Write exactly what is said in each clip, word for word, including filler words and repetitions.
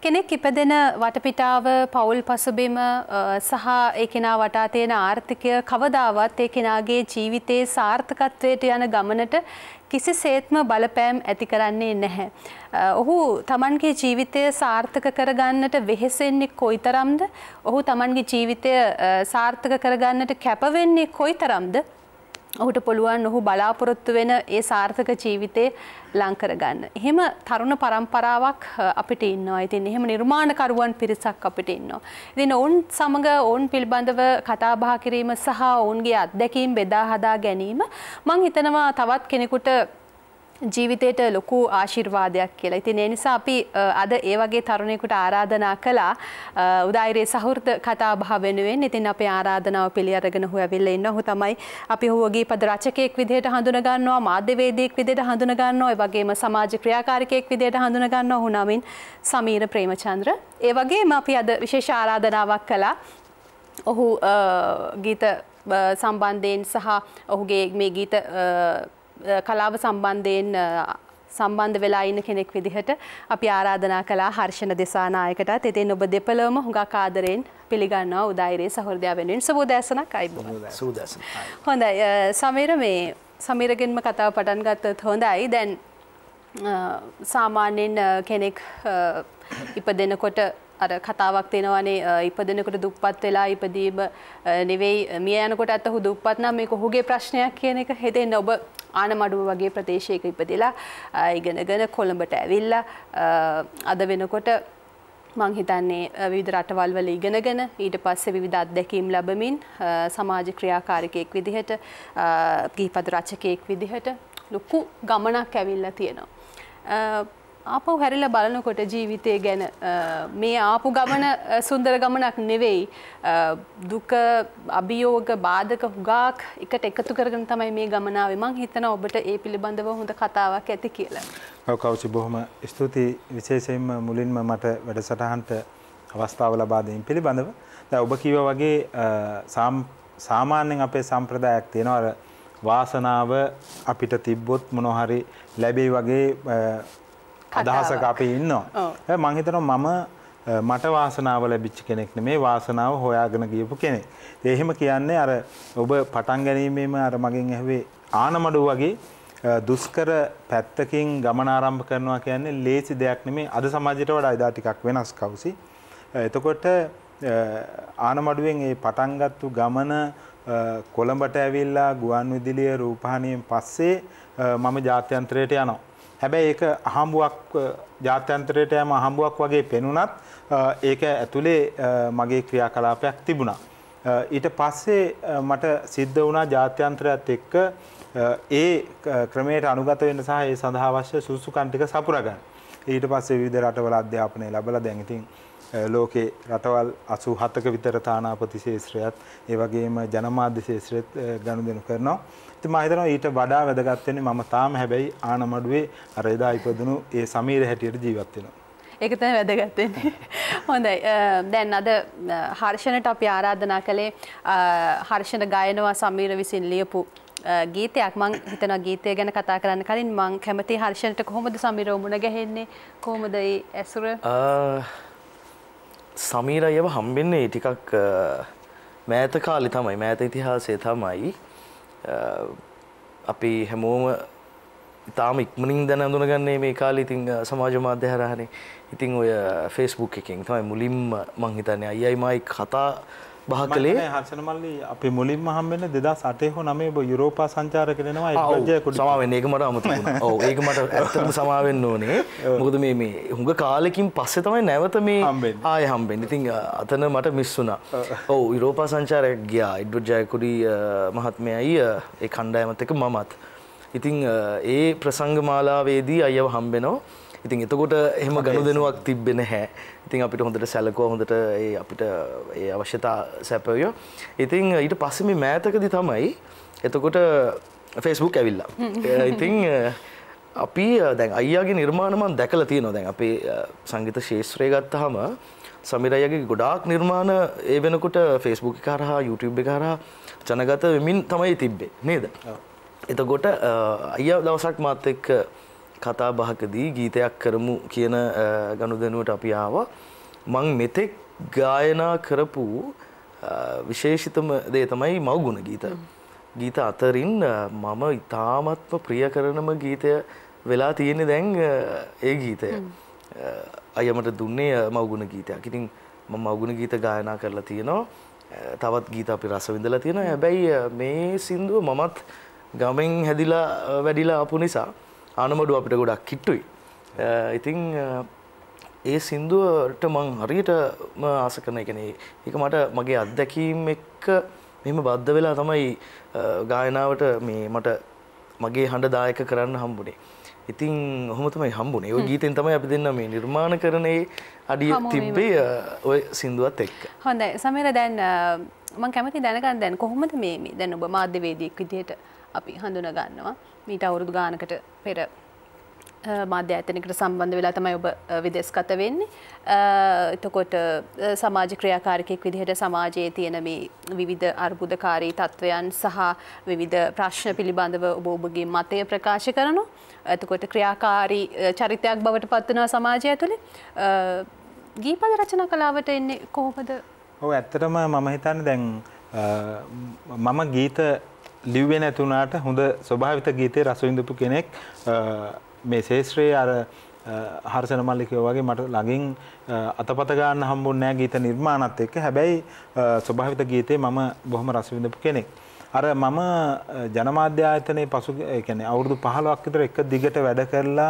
කෙනෙක් ඉපදෙන වටපිටාව පෞල් පසුබිම සහ ඒ කෙනා වටා තියෙන ආර්ථිකය කවදාවත් ඒ කෙනාගේ ජීවිතයේ සාර්ථකත්වයට යන ගමනට කිසිසේත්ම බලපෑම් ඇති කරන්නේ නැහැ. ඔහු තමන්ගේ ජීවිතය සාර්ථක කරගන්නට වෙහෙසෙන්නේ කොයිතරම්ද? ඔහු තමන්ගේ ජීවිතය සාර්ථක කරගන්නට කැප වෙන්නේ කොයිතරම්ද? ඔහුට පුළුවන් ඔහු බලාපොරොත්තු වෙන ඒ සාර්ථක ජීවිතේ ලං කරගන්න. එහෙම තරුණ පරම්පරාවක් අපිට ඉන්නවා. ඉතින් එහෙම නිර්මාණකරුවන් පිරිසක් අපිට ඉන්නවා. ඉතින් ඔවුන් සමග ඔවුන් පිළිබඳව කතා බහ කිරීම සහ ඔවුන්ගේ අත්දැකීම් බෙදා හදා ගැනීම මම හිතනවා තවත් කෙනෙකුට ජීවිතයට ලොකු ආශිර්වාදයක් කියලා. ඉතින් ඒ නිසා අපි අද ඒ වගේ තරුණයෙකුට ආරාධනා කළා උදායිරේ සහෘද කතා බහ වෙනුවෙන්. ඉතින් අපේ ආරාධනාව පිළි අරගෙන ඔහු ඇවිල්ලා ඉන්නවා. ඔහු තමයි අපි ඔහුගේ පද රචකයෙක් විදිහට හඳුන ගන්නවා, මාධ්‍යවේදියෙක් විදිහට හඳුන ගන්නවා, ඒ වගේම සමාජ ක්‍රියාකාරිකයෙක් විදිහට හඳුන ගන්නවා. ඔහු නමින් සමීර ප්‍රේමචන්ද්‍ර. ඒ වගේම අපි අද විශේෂ ආරාධනාවක් කළා. ඔහු ගීත සම්බන්ධයෙන් සහ ඔහුගේ මේ ගීත කලාව සම්බන්ධයෙන් සම්බන්ධ වෙලා ඉන්න කෙනෙක් විදිහට අපි ආරාධනා කළා හර්ෂණ දෙසානායකටත්. ඉතින් ඔබ දෙපළම හුඟක් ආදරෙන් පිළිගන්නවා උදායිරේ සහෘදයා වෙනුවෙන්. සුබෝදෑසනක් අයිබෝවන්. සුබෝදෑසන. හොඳයි සමීර මේ සමීරගෙන්ම කතාව පටන් ගත්තොත් හොඳයි. දැන් සාමාන්‍යයෙන් කෙනෙක් ඉපදෙනකොට අර කතාවක් තියෙනවානේ ඉපදෙනකොට දුප්පත් වෙලා ඉපදීම නෙවෙයි මිය යනකොට අත ඔහු දුප්පත් නම් මේක ඔහුගේ ප්‍රශ්නයක් කියන එක හිතෙන්නේ. ඔබ ආනමඩුව වගේ ප්‍රදේශයක ඉපදෙලා ඉගෙනගෙන කොළඹට ඇවිල්ලා අද වෙනකොට මං හිතන්නේ විවිධ රටවල් වල ඉගෙනගෙන ඊට පස්සේ විවිධ අත්දැකීම් ලැබමින් සමාජ ක්‍රියාකාරිකයෙක් විදිහට ගීපද රචකයෙක් විදිහට ලොකු ගමනක් ඇවිල්ලා තියෙනවා. ආපහු හැරිලා බලනකොට ජීවිතය ගැන මේ ආපු ගමන සුන්දර ගමනක් නෙවෙයි. දුක, අභියෝග, බාධක හුඟක් එකට එකතු කරගෙන තමයි මේ ගමන ආවේ. මං හිතනවා ඔබට ඒ පිළිබඳව හොඳ කතාවක් ඇති කියලා. ඔව් කෞසි බොහොම ස්තුතියි විශේෂයෙන්ම මුලින්ම මට වැඩසටහනට අවස්ථාව ලබා දීම පිළිබඳව. දැන් ඔබ කිව්වා වගේ සාමාන්‍යයෙන් අපේ සම්ප්‍රදායක් තියෙනවා අර වාසනාව අපිට තිබ්බොත් මොනවා හරි ලැබෙයි වගේ අදහසක අපි ඉන්නවා. මම හිතනවා මම මට වාසනාව ලැබිච්ච කෙනෙක් නෙමෙයි වාසනාව හොයාගෙන ගියපු කෙනෙක්. ඒ එහෙම කියන්නේ අර ඔබ පටන් ගැනීමේම අර මගෙන් ඇහුවේ ආනමඩුව වගේ දුෂ්කර පැත්තකින් ගමන ආරම්භ කරනවා කියන්නේ ලේසි දෙයක් නෙමෙයි. අද සමාජයට වඩා එදා ටිකක් වෙනස් කවුසි. එතකොට ආනමඩුවෙන් මේ පටන් ගත්තු ගමන කොළඹට ඇවිල්ලා ගුවන් විදුලිය රූපවාහිනියෙන් පස්සේ මම ජාත්‍යන්තරයට යනවා. හැබැයි ඒක අහඹුවක් ජාත්‍යන්තරයට යෑම අහඹුවක් වගේ පෙනුනත් ඒක ඇතුලේ මගේ ක්‍රියාකලාපයක් තිබුණා. ඊට පස්සේ මට සිද්ධ වුණා ජාත්‍යන්තරයත් එක්ක ඒ ක්‍රමයට අනුගත වෙන්න සහ ඒ සඳහා අවශ්‍ය සුසුකම් ටික සපුරා ගන්න. ඊට පස්සේ විවිධ රටවල අධ්‍යාපනය ලැබලා දැන් ඉතින් ලෝකේ රටවල් අසූ හතක විතර තානාපති ශාස්ත්‍රයත් ඒ වගේම ජනමාධ්‍ය ශාස්ත්‍රයත් ගනුදෙනු කරනවා. ඉතින් මම හිතනවා ඊට වඩා වැදගත් වෙන්නේ මම තාම හැබැයි ආනමඩුවේ අර එදා ඉපදුණු ඒ සමීර හැටියට ජීවත් වෙනවා. ඒක තමයි වැදගත් වෙන්නේ. හොඳයි. දැන් අද හර්ෂණට අපි ආරාධනා කළේ හර්ෂණ ගායනවා සමීර විසින් ලියපු ගීතයක්. මම හිතනවා ගීතය ගැන කතා කරන්න කලින් මම කැමති හර්ෂණට කොහොමද සමීර මුණ ගැහෙන්නේ? කොහොමද ඒ ඇසුර? සමීර අයව හම්බෙන්නේ ටිකක් මෑත කාලේ තමයි. මෑත ඉතිහාසයේ තමයි. අපි හැමෝම ඉතාම ඉක්මනින් දැන අඳුනගන්නේ මේ කාලේ. ඉතින් සමාජ මාධ්‍ය හරහානේ. ඉතින් ඔය Facebook එකෙන් තමයි මුලින්ම මං හිතන්නේ අයියයි මායි කතා බහ කළේ. මම හර්ෂණ මල්ලි අපි මුලින්ම හම්බෙන්නේ දෙදාස් අටේ හෝ නවයේ ඔබ යුරෝපා සංචාරක වෙනවා එඩ්වඩ් ජයකොඩි. සමා වෙන්න ඒක මට අමතක වුණා. ඔව් ඒක මට ඇත්තටම සමා වෙන්න ඕනේ. මොකද මේ මේ හුඟ කාලෙකින් පස්සේ තමයි නැවත මේ ආයෙ හම්බෙන්නේ. ඉතින් අතන මට මිස් වුණා. ඔව් යුරෝපා සංචාරයක් ගියා එඩ්වඩ් ජයකොඩි මහත්මයායි ඒ කණ්ඩායමත් එක්ක මමත්. ඉතින් ඒ ප්‍රසංග මාලාවේදී අයව හම්බෙනවා. ඉතින් එතකොට එහෙම ගනුදෙනුවක් තිබ්බේ නැහැ. ඉතින් අපිට හොඳට සැලකුවා හොඳට ඒ අපිට ඒ අවශ්‍යතා සැපයුවා. ඉතින් ඊට පස්සේ මේ මෑතකදී තමයි එතකොට Facebook ඇවිල්ලා. ඉතින් අපි දැන් අයියාගේ නිර්මාණ මම දැකලා තියෙනවා. දැන් අපේ සංගීත ශාස්ත්‍රය ගත්තාම සමීර අයියාගේ ගොඩාක් නිර්මාණ ඒ වෙනකොට Facebook එක හරහා YouTube එක හරහා ජනගත වෙමින් තමයි තිබ්බේ නේද? එතකොට අයියා දවසක් මාත් එක්ක කතා බහකදී ගීතයක් කරමු කියන ගනුදෙනුවට අපි ආවා. මං මෙතෙක් ගායනා කරපු විශේෂිතම දේ තමයි මව්ගුණ ගීත. ගීත අතරින් මම ඉතාමත්ම ප්‍රිය කරනම ගීතය වෙලා තියෙන්නේ දැන් ඒ ගීතය. අයමට දුන්නේ මව්ගුණ ගීතයක්. ඉතින් මම මව්ගුණ ගීත ගායනා කරලා තියෙනවා. තවත් ගීත අපි රස විඳලා තියෙනවා. හැබැයි මේ සින්දුව මමත් ගමෙන් හැදිලා වැඩිලා ආපු නිසා ආනමඩුව අපිට ගොඩක් කිට්ටුයි. ඉතින් ඒ සින්දුවට මං හරියටම ආස කරන එක නේ. ඒක මට මගේ අත්දැකීම් එක්ක මෙහෙම බද්ධ වෙලා තමයි ගායනාවට මේ මට මගේ හඬ දායක කරන්න හම්බුනේ. ඉතින් ඔහොම තමයි හම්බුනේ. ওই ගීතෙන් තමයි අපි දෙන්න මේ නිර්මාණකරණයේ අඩිය තිබ්බේ ওই සින්දුවත් එක්ක. හොඳයි. සමීර දැන් මම කැමති දැනගන්න දැන් කොහොමද මේ මේ දැන් ඔබ මාධ්‍යවේදියෙක් විදිහට අපි හඳුනා ගන්නවා. මීට අවුරුදු ගානකට පෙර මාධ්‍ය ආයතනයකට සම්බන්ධ වෙලා තමයි ඔබ විදේශගත වෙන්නේ. එතකොට සමාජ ක්‍රියාකාරිකයෙක් විදිහට සමාජයේ තියෙන මේ විවිධ අර්බුදකාරී තත්වයන් සහ විවිධ ප්‍රශ්න පිළිබඳව ඔබ ඔබගේ මතය ප්‍රකාශ කරනවා. එතකොට ක්‍රියාකාරී චරිතයක් බවට පත් වෙනවා සමාජය ඇතුලේ. ගීපද රචනා කලාවට එන්නේ කොහොමද? ඔව් ඇත්තටම මම හිතන්නේ දැන් මම ගීත ලිව්වේ නැතුණාට හොඳ ස්වභාවිත ගීතේ රස විඳපු කෙනෙක් මේ ශේෂ්ත්‍රයේ අර හර්ෂණ මල්ලිකයෝ වගේ මට ළඟින් අතපත ගන්න හම්බුන්නේ නැහැ ගීත නිර්මාණත් එක්ක. හැබැයි ස්වභාවිත ගීතේ මම බොහොම රස විඳපු කෙනෙක්. අර මම ජනමාධ්‍ය ආයතනයේ පසු ඒ කියන්නේ අවුරුදු පහළොවක් විතර එක දිගට වැඩ කරලා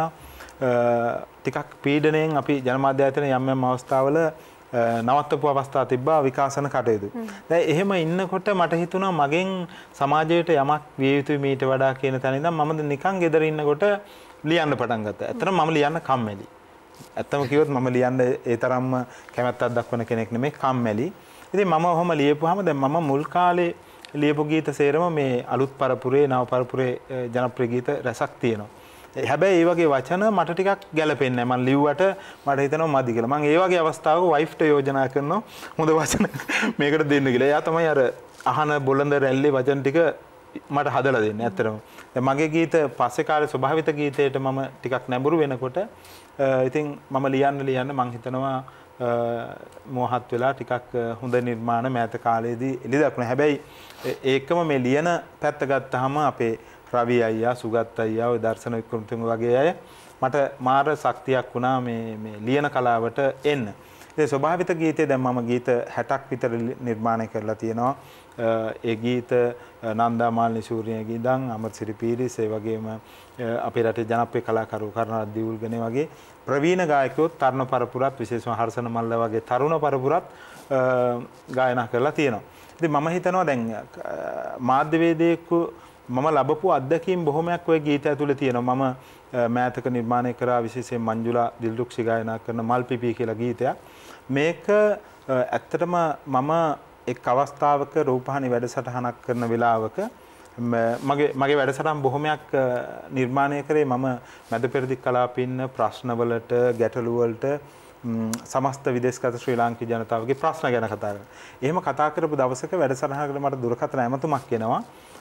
ටිකක් පීඩණයෙන් අපි ජනමාධ්‍ය ආයතනයේ යම් යම් අවස්ථාවල නවත්තපු අවස්ථා තිබ්බා විකාශන කටයුතු. දැන් එහෙම ඉන්නකොට මට හිතුණා මගෙන් සමාජයට යමක් විය යුතුයි මීට වඩා කියන තැන ඉඳන් මම නිකන් ගෙදර ඉන්නකොට ලියන්න පටන් ගත්තා. ඇත්තටම මම ලියන්න කම්මැලි. ඇත්තම කිව්වොත් මම ලියන්න ඒ තරම්ම කැමැත්තක් දක්වන කෙනෙක් නෙමෙයි, කම්මැලි. ඉතින් මම ඔහොම ලියපුවාම දැන් මම මුල් කාලේ ලියපු ගීත සේරම මේ අලුත් පරපුරේ නව පරපුරේ ජනප්‍රිය ගීත රසක් තියෙනවා. හැබැයි ඒ වගේ වචන මට ටිකක් ගැලපෙන්නේ නැහැ. මම ලිව්වට මට හිතෙනවා මදි කියලා. මම ඒ වගේ අවස්ථාවක වයිෆ්ට යෝජනා කරනවා හොඳ වචන මේකට දෙන්න කියලා. එයා තමයි අර අහන බොළඳ රැල්ලේ වචන ටික මට හදලා දෙන්නේ. ඇත්තටම දැන් මගේ ගීත පස්සේ කාලේ ස්වභාවිත ගීතයට මම ටිකක් නැඹුරු වෙනකොට ඉතින් මම ලියන්න ලියන්න මම හිතනවා මොහත් වෙලා ටිකක් හොඳ නිර්මාණ මෑත කාලේදී එළි දක්වන. හැබැයි ඒකම මේ ලියන පැත්ත ගත්තාම අපේ රවි අයියා, සුගත් අයියා, ඔය දර්ශන වික්‍රමතුංග වගේ අය මට මාර ශක්තියක් වුණා මේ මේ ලියන කලාවට එන්න. ඒ ස්වභාවිත ගීතේ දැන් මම ගීත හැටක් විතර නිර්මාණය කරලා තියෙනවා. ඒ ගීත නන්දා මාලිනී සූරියගේ ඉඳන් අමරසිරි පීරිස් ඒ වගේම අපේ රටේ ජනප්‍රිය කලාකරු කරුණාරත් දියුල්ගනේ වගේ ප්‍රවීණ ගායකයෝ තරුණ පරපුරත් විශේෂම හර්ෂණ මල්ල වගේ තරුණ පරපුරත් ගායනා කරලා තියෙනවා. ඉතින් මම හිතනවා දැන් මාධ්‍යවේදියෙකු මම ලැබපු අත්දැකීම් බොහොමයක් ඔය ගීත ඇතුලේ තියෙනවා. මම මෑතක නිර්මාණය කරා විශේෂයෙන් මංජුලා දිල්රුක්ෂි ගායනා කරන මල්පිපි කියලා ගීතයක්. මේක ඇත්තටම මම එක් අවස්ථාවක රූපහානි වැඩසටහනක් කරන වෙලාවක මගේ මගේ වැඩසටහන් බොහොමයක් නිර්මාණය කරේ මම මැද පෙරදිග කලාපේ ඉන්න ප්‍රශ්නවලට ගැටලු වලට සමස්ත විදේශගත ශ්‍රී ලාංකික ජනතාවගේ ප්‍රශ්න ගැන කතා කරනවා. එහෙම කතා කරපු දවසක වැඩසටහනකට මට දුරකථන ඇමතුමක් එනවා.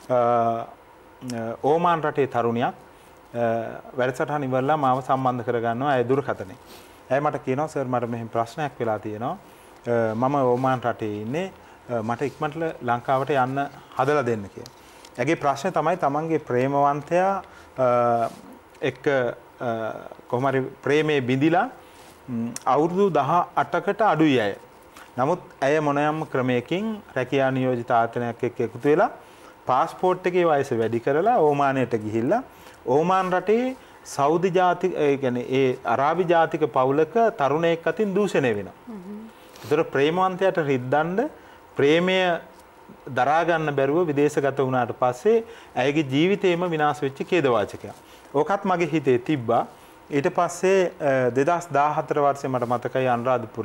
ඕමාන් රටේ තරුණියක් වැඩසටහන ඉවරලා මාව සම්බන්ධ කරගන්නවා ඒ දුරකථනේ. එයා මට කියනවා සර් මට මෙහෙම ප්‍රශ්නයක් වෙලා තියෙනවා. මම ඕමාන් රටේ ඉන්නේ මට ඉක්මනට ලංකාවට යන්න හදලා දෙන්න කියලා. එයාගේ ප්‍රශ්නේ තමයි තමන්ගේ ප්‍රේමවන්තයා එක්ක කොහොම හරි ප්‍රේමේ බිඳිලා අවුරුදු දහ අටකට අඩුයි අය. නමුත් ඇය මොනෑම ක්‍රමයකින් රැකියා නියෝජිත ආයතනයක් එක්ක එකතු වෙලා පාස්පෝර්ට් එකේ වයස වැඩි කරලා ඕමානයට ගිහිල්ලා ඕමාන් රටේ සෞදි ජාතික ඒ කියන්නේ ඒ අරාබි ජාතික පවුලක තරුණයෙක් අතින් දූෂණය වෙනවා. ඒතර ප්‍රේමවන්තයාට රිද්දන්න ප්‍රේමය දරා ගන්න බැරුව විදේශගත වුණාට පස්සේ ඇයගේ ජීවිතේම විනාශ වෙච්ච ඛේදවාචකයක්. ඕකත් මගේ හිතේ තිබ්බා. ඊට පස්සේ දෙදහස් දාහතර වර්ෂේ මට මතකයි අනුරාධපුරේ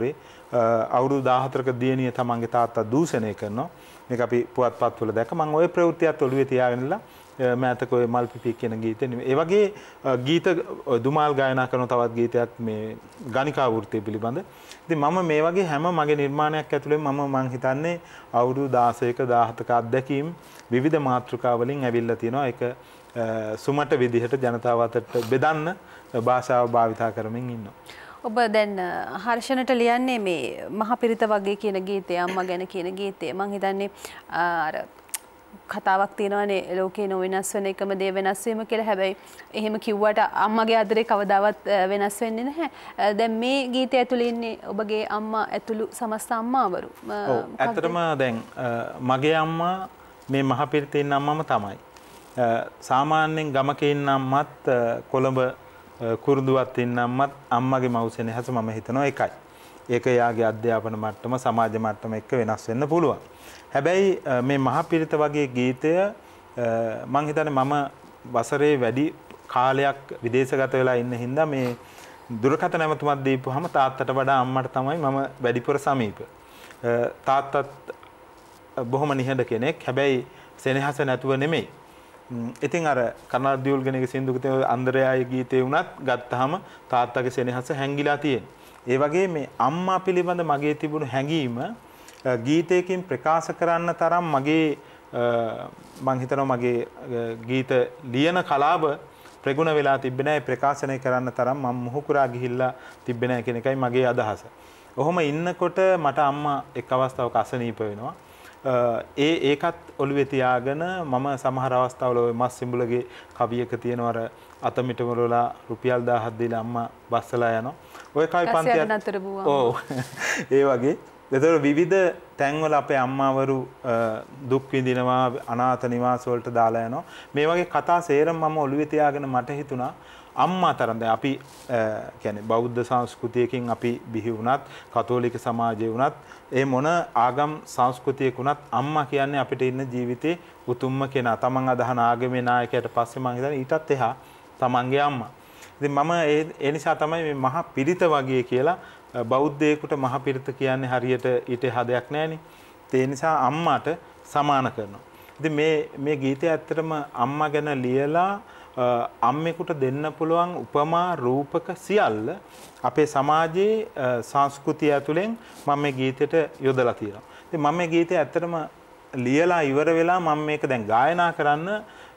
අවුරුදු දාහතරක දියණිය තමන්ගේ තාත්තා දූෂණය කරනවා. මේක අපි පුවත්පත්වල දැක්ක. මම ওই ප්‍රවෘත්තියත් ඔළුවේ තියාගෙනලා මෑතක ඔය මල්පිපි කියන ගීතේ නෙමෙයි. ඒ වගේ ගීත දුමාල් ගායනා කරන තවත් ගීතයක් මේ ගණිකා වෘත්තිය පිළිබඳ. ඉතින් මම මේ වගේ හැම මගේ නිර්මාණයක් ඇතුළේ මම මං හිතන්නේ අවුරුදු දාසයක දාහතක අත්දැකීම් විවිධ මාතෘකා වලින් ඇවිල්ලා තියෙනවා. ඒක සුමට විදිහට ජනතාව අතරට බෙදන්න භාෂාව භාවිතා කරමින් ඉන්නවා. ඔබ දැන් හර්ෂණට ලියන්නේ මේ මහපිරිත වගේ කියන ගීතය, අම්මා ගැන කියන ගීතය. මං හිතන්නේ අර කතාවක් තියෙනවානේ ලෝකේ නොවෙනස් වෙන එකම දේ වෙනස් වීම කියලා. හැබැයි එහෙම කිව්වට අම්මගේ ආදරේ කවදාවත් වෙනස් වෙන්නේ නැහැ. දැන් මේ ගීතය ඇතුළේ ඉන්නේ ඔබගේ අම්මා ඇතුළු සමස්ත අම්මාවරු. ඔව් ඇත්තටම දැන් මගේ අම්මා මේ මහපිරිතේ ඉන්න අම්මම තමයි. සාමාන්‍යයෙන් ගමක ඉන්න අම්මත් කොළඹ කුරුඳුවත් ඉන්න අම්මත් අම්මගේ මව්සෙනෙ හැස මම හිතනවා එකයි. ඒක යාගේ අධ්‍යාපන මට්ටම සමාජ මට්ටම එක්ක වෙනස් වෙන්න පුළුවන්. හැබැයි මේ මහපිරිත වගේ ගීතය මම හිතන්නේ මම වසරේ වැඩි කාලයක් විදේශගත වෙලා ඉන්න හින්දා මේ දුරකථන නැමතුමක් දීපුවාම තාත්තට වඩා අම්මට තමයි මම වැඩිපුර සමීප. තාත්තත් බොහොම නිහඬ කෙනෙක්. හැබැයි සෙනෙහස නැතුව නෙමෙයි. ඉතින් අර කර්නාල් දියුල්ගෙනගේ සින්දුකතේ අන්දරයාගේ ගීතේ වුණත් ගත්තාම තාත්තගේ සෙනෙහස හැංගිලා තියෙනවා. ඒ වගේ මේ අම්මා පිළිබඳ මගේ තිබුණු හැඟීම ගීතයකින් ප්‍රකාශ කරන්න තරම් මගේ මං හිතනවා මගේ ගීත ලියන කලාව ප්‍රගුණ වෙලා තිබෙන්නේ නැහැ. ප්‍රකාශනය කරන්න තරම් මම මුහුකුරා ගිහිල්ලා තිබෙන්නේ නැහැ කියන එකයි මගේ අදහස. ඔහොම ඉන්නකොට මට අම්මා එක් අවස්ථාවක අසනීප වෙනවා. ඒ ඒකත් ඔළුවේ තියාගෙන මම සමහර අවස්ථාවල ඔය මස් සිඹුලගේ කවියක තියෙනවා අර අතමිටම වල රුපියල් දහයක් දීලා අම්මා බස්සලා යනවා. ඔය කවි පන්තියක් ඔව් ඒ වගේ ඒතර විවිධ තැන්වල අපේ අම්මාවරු දුක් විඳිනවා, අනාථ නිවාස වලට දාලා යනවා. මේ වගේ කතා සේරම මම ඔළුවේ තියාගෙන මට හිතුණා අම්මා තරම් දැන් අපි කියන්නේ බෞද්ධ සංස්කෘතියකින් අපි බිහි වුණත්, කතෝලික සමාජයේ වුණත්, ඒ මොන ආගම් සංස්කෘතියක වුණත් අම්මා කියන්නේ අපිට ඉන්න ජීවිතේ උතුම්ම කෙනා. තමන් අදහන ආගමේ නායකයාට පස්සේ මම හිතන්නේ ඊටත් එහා තමන්ගේ අම්මා. ඉතින් මම ඒ නිසා තමයි මේ මහා පිරිත වගේ කියලා බෞද්ධයෙකුට මහා පිරිත කියන්නේ හරියට ඊට හදයක් නැහැනේ. ඒ නිසා අම්මාට සමාන කරනවා. ඉතින් මේ මේ ගීතය ඇත්තටම අම්මා ගැන ලියලා අම්මෙකුට දෙන්න පුළුවන් උපමා රූපක සියල්ල අපේ සමාජයේ සංස්කෘතිය ඇතුලෙන් මම මේ ගීතයට යොදලා තියෙනවා. ඉතින් මම මේ ගීතය ඇත්තටම ලියලා ඉවර වෙලා මම මේක දැන් ගායනා කරන්න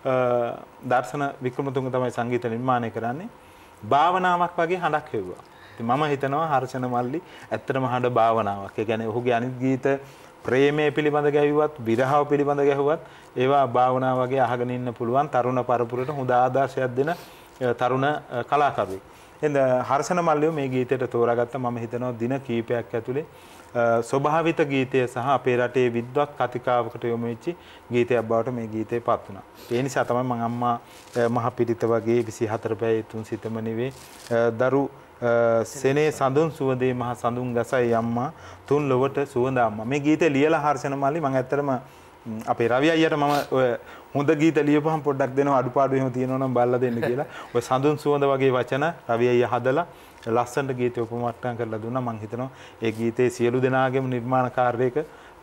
දර්ශන වික්‍රමතුංග තමයි සංගීත නිර්මාණය කරන්නේ. භාවනාවක් වගේ හඬක් හෙව්වා. ඉතින් මම හිතනවා හර්ෂණ මල්ලි ඇත්තටම හඬ භාවනාවක්. ඒ කියන්නේ ඔහුගේ අනිත් ගීත ප්‍රේමය පිළිබඳ ගැහුවත්, විරහව පිළිබඳ ගැහුවත් ඒවා භාවනා වගේ අහගෙන ඉන්න පුළුවන් තරුණ පරපුරට හොඳ ආදර්ශයක් දෙන තරුණ කලාකරුවෙක්. එහෙනම් හර්ෂණ මල්ලිව මේ ගීතයට තෝරාගත්ත මම හිතනවා දින කීපයක් ඇතුලේ ස්වභාවිත ගීතය සහ අපේ රටේ විද්වත් කතිකාවකට යොමු වෙච්ච ගීතයක් බවට මේ ගීතේ පත් වුණා. ඒ නිසා තමයි මම අම්මා මහ පිරිත වගේ විසිහතර පැය තුන් සිතම නෙවේ දරු සෙනේ සඳුන් සුවඳේ මහ සඳුන් ගසයි අම්මා තුන් ලොවට සුවඳ අම්මා. මේ ගීතේ ලියලා හර්ෂණ මල්ලි මම ඇත්තටම අපේ රවි අයියට මම ඔය හොඳ ගීත ලියපුවම පොඩ්ඩක් දෙනවා අඩුපාඩු එහෙම තියෙනවා නම් බලලා දෙන්න කියලා. ඔය සඳුන් සුවඳ වගේ වචන රවි අයියා හදලා ලස්සනට ගීතය උපමට්ටම් කරලා දුන්නා. මම හිතනවා ඒ ගීතේ සියලු දෙනාගේම නිර්මාණකාරයක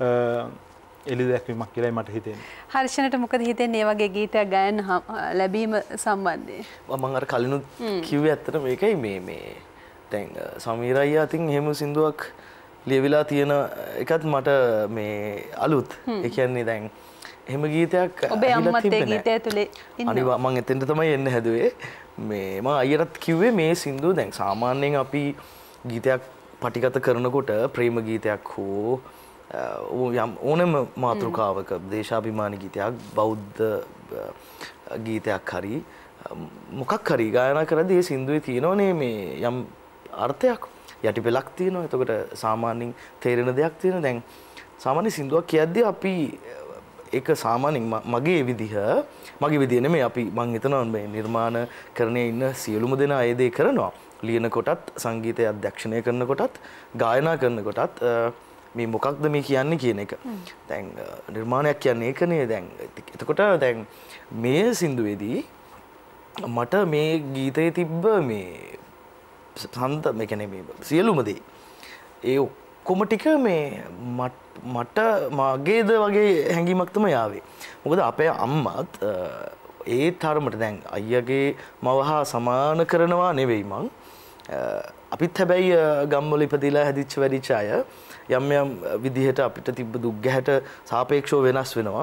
එළි දැක්වීමක් කියලායි මට හිතෙන්නේ. හර්ෂණට මොකද හිතෙන්නේ මේ වගේ ගීතයක් ගයන්න ලැබීම සම්බන්ධයෙන්? මම අර කලිනුත් කිව්වේ ඇත්තට මේකයි මේ මේ දැන් සමීර අයියා අතින් එහෙම සින්දුවක් ලියවිලා තියෙන එකත් මට මේ අලුත්. ඒ කියන්නේ දැන් එහෙම ගීතයක් ඔබේ අම්මත් ඒ ගීතය ඇතුලේ ඉන්නවා. අනිවා මම එතෙන්ට තමයි එන්න හැදුවේ. මේ මම අයියටත් කිව්වේ මේ සින්දුව දැන් සාමාන්‍යයෙන් අපි ගීතයක් පටිගත කරනකොට ප්‍රේම ගීතයක් හෝ යම් ඕනෑම මාතෘකාවක දේශාභිමානී ගීතයක් බෞද්ධ ගීතයක් හරි මොකක් හරි ගායනා කරද්දී මේ සින්දුවේ තියෙනවනේ මේ යම් අර්ථයක් යටිපෙලක් තියෙනවා. එතකොට සාමාන්‍යයෙන් තේරෙන දෙයක් තියෙනවා. දැන් සාමාන්‍ය සින්දුවක් කියද්දී අපි ඒක සාමාන්‍යයෙන් මගේ විදිහ මගේ විදිහ නෙමෙයි අපි මං හිතනවා මේ නිර්මාණ කරන්නේ ඉන්න සියලුම දෙනා ඒ දේ කරනවා. ලියන කොටත් සංගීතය අධ්‍යක්ෂණය කරන කොටත් ගායනා කරන කොටත් මේ මොකක්ද මේ කියන්නේ කියන එක. දැන් නිර්මාණයක් කියන්නේ ඒකනේ. දැන් එතකොට දැන් මේ සින්දුවේදී මට මේ ගීතයේ තිබ්බ මේ සන්ත මේ කියන්නේ මේ සියලුම දේ ඒ ඔක්කොම ටික මේ මට මගේද වගේ හැඟීමක් තමයි ආවේ. මොකද අපේ අම්මත් ඒ තරමට දැන් අයියගේ මව හා සමාන කරනවා නෙවෙයි මං. අපිත් හැබැයි ගම්වල ඉපදිලා හැදිච්ච වැඩිච්ච අය යම් යම් විදිහට අපිට තිබ්බ දුක් ගැහැට සාපේක්ෂව වෙනස් වෙනවා.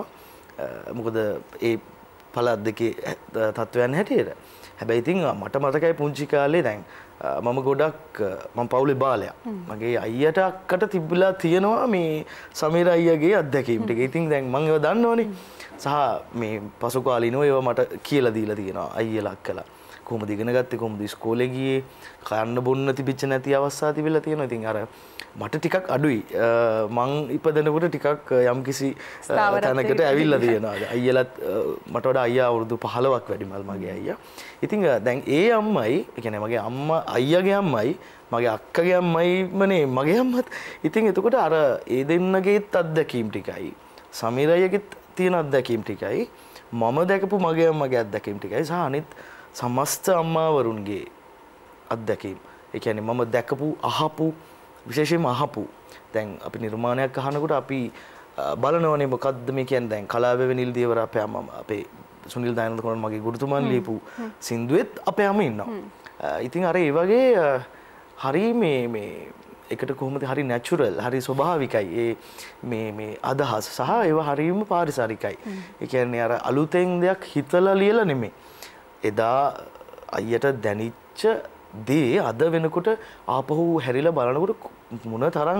මොකද ඒ පළාත් දෙකේ තත්වයන් හැටියට. හැබැයි ඉතින් මට මතකයි පුංචි කාලේ දැන් මම ගොඩක් මම පවුලේ බාලයා. මගේ අයියට අක්කට තිබිලා තියෙනවා මේ සමීර අයියාගේ අත්දැකීම් ටික. ඉතින් දැන් මම ඒවා දන්නවනේ. සහ මේ පසු කාලිනව ඒවා මට කියලා දීලා තියෙනවා අයියලා අක්කලා. කොහොමද ඉගෙන ගත්තේ කොහොමද ඉස්කෝලේ ගියේ කන්න බොන්න තිබිච්ච නැති අවස්ථා තිබිලා තියෙනවා. ඉතින් අර මට ටිකක් අඩුයි. මං ඉපදෙනකොට ටිකක් යම්කිසි තැනකට ඇවිල්ලා තියෙනවා. අයියලත් මට වඩා අයියා අවුරුදු පහළොවක් වැඩිමල් මගේ අයියා. ඉතින් දැන් ඒ අම්මයි, ඒ කියන්නේ මගේ අම්මා අයියාගේ අම්මයි, මගේ අක්කගේ අම්මයිමනේ මගේ අම්මත්. ඉතින් එතකොට අර ඒ දෙන්නගේත් අත්දැකීම් ටිකයි, සමීර අයියාගේත් තියෙන අත්දැකීම් ටිකයි, මම දැකපු මගේ අම්මගේ අත්දැකීම් ටිකයි සහ අනිත් සමස්ත අම්මාවරුන්ගේ අත්දැකීම්. ඒ කියන්නේ මම දැකපු අහපු විශේෂයෙන්ම අහපු දැන් අපි නිර්මාණයක් අහනකොට අපි බලනවනේ මොකද්ද මේ කියන්නේ. දැන් කලාවේ නිල් දියවර අපේ අම්මා අපේ සුනිල් දයනන්ද කොණන් මගේ ගුරුතුමන් ලියපු සින්දුවෙත් අපේ අම්ම ඉන්නවා. ඉතින් අර ඒ වගේ හරි මේ මේ එකට කොහොමද හරි නැචරල් හරි ස්වභාවිකයි ඒ මේ මේ අදහස් සහ ඒවා හරියම පාරිසරිකයි. ඒ කියන්නේ අර අලුතෙන් දෙයක් හිතලා ලියලා නෙමෙයි. එදා අයියට දැනිච්ච දේ අද වෙනකොට ආපහු හැරිලා බලනකොට මොන තරම්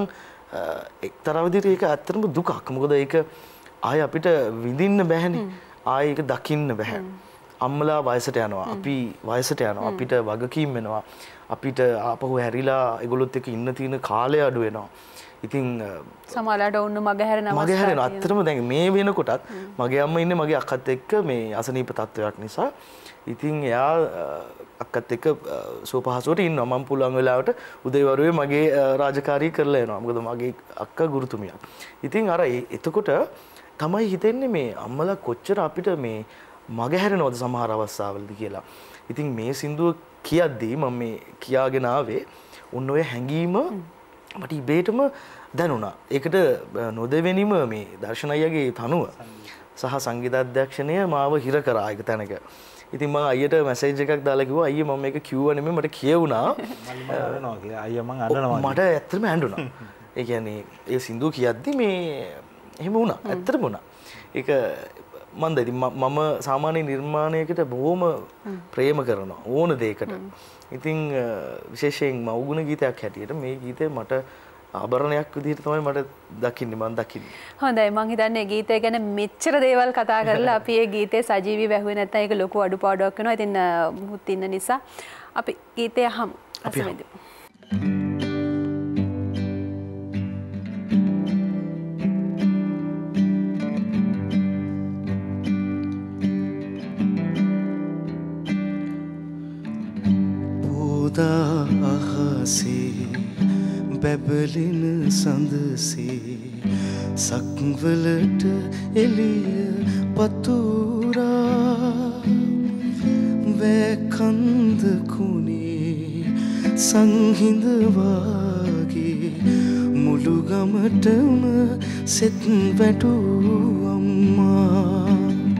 එක්තරා විදිහට ඒක ඇත්තටම දුකක්. මොකද ඒක ආය අපිට විඳින්න බැහැනේ. ආය ඒක දකින්න බැහැ. අම්මලා වයසට යනවා, අපි වයසට යනවා, අපිට වගකීම් වෙනවා, අපිට ආපහු හැරිලා ඒගොල්ලොත් එක්ක ඉන්න තියෙන කාලය අඩු වෙනවා. ඉතින් සමහරවිට ඔන්න මග හැරෙන අවස්ථා මග හැරෙනවා. ඇත්තටම දැන් මේ වෙනකොටත් මගේ අම්මා ඉන්නේ මගේ අක්කත් එක්ක මේ අසනීප තත්වයක් නිසා. ඉතින් එයා අක්කත් එක්ක සුවපහසුවට ඉන්නවා. මම පුළුවන් වෙලාවට උදේවරුේ මගේ රාජකාරී කරලා එනවා. මොකද මගේ අක්කා ගුරුතුමියක්. ඉතින් අර එතකොට තමයි හිතෙන්නේ මේ අම්මලා කොච්චර අපිට මේ මග හැරෙනවද සමහර අවස්ථාවලදී කියලා. ඉතින් මේ සින්දුව කියද්දී මම මේ කියාගෙන ආවේ උන් ඔය හැංගීම මට ඉබේටම දැනුණා. ඒකට නොදෙවෙනිම මේ දර්ශන අයියාගේ තනුව සහ සංගීත අධ්‍යක්ෂණය මාව හිර කරා එක තැනක. ඉතින් මම අයියට මැසේජ් එකක් දාලා කිව්වා අයියේ මම මේක කිව්වා නෙමෙයි මට කියවුණා. අඬනවා කියලා. අයියා මං අඬනවා. මට ඇත්තටම ඇඬුණා. ඒ කියන්නේ ඒ සින්දුව කියද්දි මේ එහෙම වුණා. ඇත්තටම වුණා. ඒක මන්ද ඉතින් මම සාමාන්‍ය නිර්මාණයකට බොහොම ප්‍රේම කරනවා ඕන දෙයකට. ඉතින් විශේෂයෙන් මව්ගුණ ගීතයක් හැටියට මේ ගීතය මට ආභරණයක් විදිහට තමයි මට දකින්නේ මම දකින්නේ. හොඳයි මම හිතන්නේ ගීතය ගැන මෙච්චර දේවල් කතා කරලා අපි ඒ ගීතේ සජීවී වැහුවේ නැත්නම් ඒක ලොකු අඩුපාඩුවක් වෙනවා. ඉතින් මුත් ඉන්න නිසා අපි ගීතය අහමු. අසමෙදි. අහසේ බැබලෙන සඳසේ සක්වලට එළිය පතුරා වැකන්ද කුණේ සංහිඳ වාගේ මුළු ගමටම සෙත් වැටූ අම්මා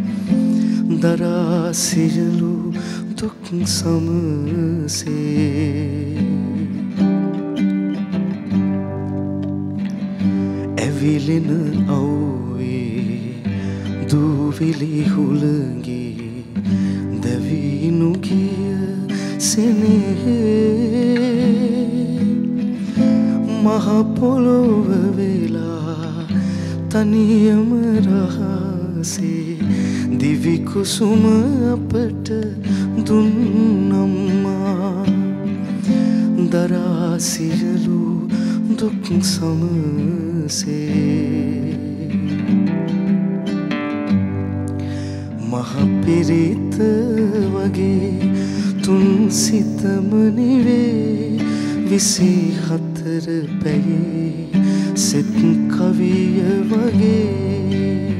දරා සියලු දුක් සමසේ ඇවිලෙන අව්වේ දූවිලි හුළඟේ දැවීනු ගිය සෙනෙහේ මහ පොළොව වෙලා තනියම රහසේ දිවි කුසුම අපට දුන් අම්මා දරා සියලු දුක් සමසේ මහ පිරිත වගේ තුන් සිතම නිවේ විසි හතර පැයේ සෙත් කවිය වගේ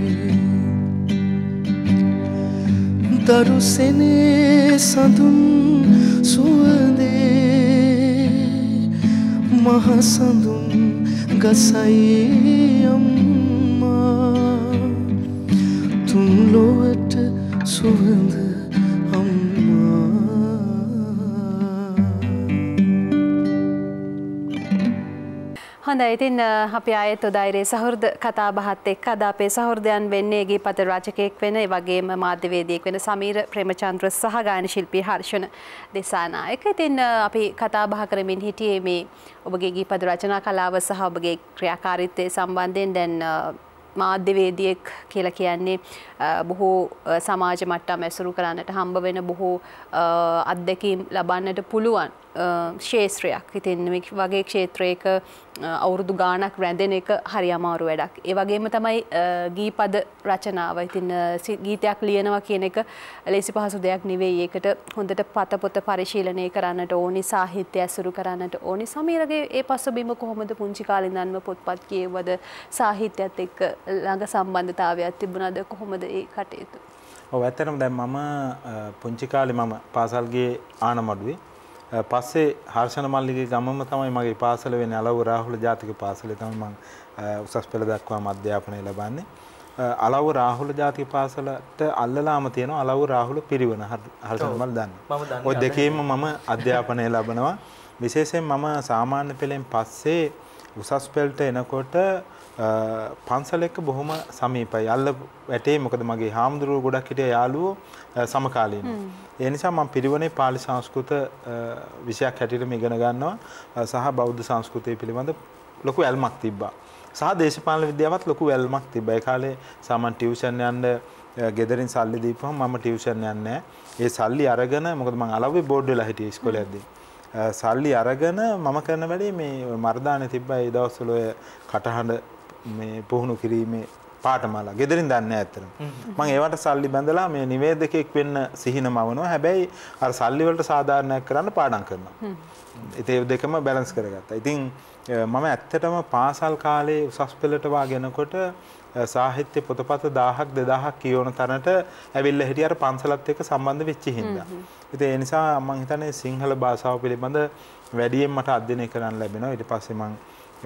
දරුසෙනේ සඳුන් සුවඳේ මහ සඳුන් ගසයි අම්මා තුන් ලොවට සුවඳ හොඳයි ඉතින් අපි ආයෙත් උදායිරේ සහෘද කතා බහත් එක්ක අද අපේ සහෘදයන් වෙන්නේ ගීපද රචකයෙක් වෙන ඒ වගේම මාධ්‍යවේදියෙක් වෙන සමීර ප්‍රේමචන්ද්‍ර සහ ගායන ශිල්පී හර්ෂණ දේශානායක. ඉතින් අපි කතා බහ කරමින් හිටියේ මේ ඔබගේ ගීපද රචනා කලාව සහ ඔබගේ ක්‍රියාකාරීත්වය සම්බන්ධයෙන්. දැන් මාධ්‍යවේදියෙක් කියලා කියන්නේ බොහෝ සමාජ මට්ටම් ඇසුරු කරන්නට හම්බ වෙන බොහෝ අත්දැකීම් ලබන්නට පුළුවන් ක්ෂේත්‍රයක්. ඉතින් මේ වගේ ක්ෂේත්‍රයක අවුරුදු ගාණක් රැඳෙන එක හරි අමාරු වැඩක්. ඒ වගේම තමයි ගීපද රචනාව. ඉතින් ගීතයක් ලියනවා කියන එක ලේසි පහසු දෙයක් නෙවෙයි. ඒකට හොඳට පතපොත පරිශීලනය කරන්නට ඕනි, සාහිත්‍ය ඇසුරු කරන්නට ඕනි. සමීරගේ ඒ පසුබිම කොහොමද? පුංචි කාලේ ඉඳන්ම පොත්පත් කියවද, සාහිත්‍යයත් එක්ක ළඟ සම්බන්ධතාවයක් තිබුණාද? කොහොමද ඒ කටයුතු? ඔව් ඇත්තටම දැන් මම පුංචි කාලේ මම පාසල් ගියේ ආනමඩුවේ. පස්සේ හර්ෂණ මල්ලිගේ ගමම තමයි මගේ පාසල වෙන්නේ. අලව්ව රාහුල ජාතික පාසලේ තමයි මම උසස් පෙළ දක්වාම අධ්‍යාපනය ලබන්නේ. අලව්ව රාහුල ජාතික පාසලට අල්ලලාම තියෙනවා අලව්ව රාහුල පිරිවන. හර්ෂණ මල් දන්නේ. ওই දෙකේම මම අධ්‍යාපනය ලබනවා. විශේෂයෙන් මම සාමාන්‍ය පෙළෙන් පස්සේ උසස් පෙළට එනකොට පන්සල එක්ක බොහොම සමීපයි. අල්ල වැටේ මොකද මගේ හාමුදුරුවෝ ගොඩක් හිටිය යාළුවෝ සමකාලීන. ඒ නිසා මම පිරිවනේ පාලි සංස්කෘත විෂයක් හැටියට ඉගෙන ගන්නවා සහ බෞද්ධ සංස්කෘතිය පිළිබඳ ලොකු ඇල්මක් තිබ්බා. සහ දේශපාලන විද්‍යාවත් ලොකු ඇල්මක් තිබ්බා. ඒ කාලේ සාමාන්‍ය ටියුෂන් යන්න ගෙදරින් සල්ලි දීපුවම මම ටියුෂන් යන්නේ නැහැ. ඒ සල්ලි අරගෙන මොකද මම අලව්වේ බෝඩ් වෙලා හිටියේ ඉස්කෝලේ යද්දී. සල්ලි අරගෙන මම කරන වැඩේ මේ මර්දානේ තිබ්බා ඒ දවස්වල ඔය කටහඬ මේ පුහුණු කිරීමේ පාඨමාලා ගෙදරින් දන්නේ නැහැ ඇත්තටම. මම ඒවට සල්ලි බැඳලා මේ නිවේදකෙක් වෙන්න සිහිනමවනවා. හැබැයි අර සල්ලි වලට සාධාරණයක් කරන්න පාඩම් කරනවා. ඉතින් ඒ දෙකම බැලන්ස් කරගත්තා. ඉතින් මම ඇත්තටම පාසල් කාලේ උසස් පෙළට වාගෙනකොට සාහිත්‍ය පොතපත දහයක් දෙදහයක් කියවන තරමට ඇවිල්ලා හිටිය අර පන්සලත් එක්ක සම්බන්ධ වෙච්ච හින්දා. ඉතින් ඒ නිසා මම හිතන්නේ සිංහල භාෂාව පිළිබඳ වැඩියෙන් මට අධ්‍යයනය කරන්න ලැබෙනවා. ඊට පස්සේ මම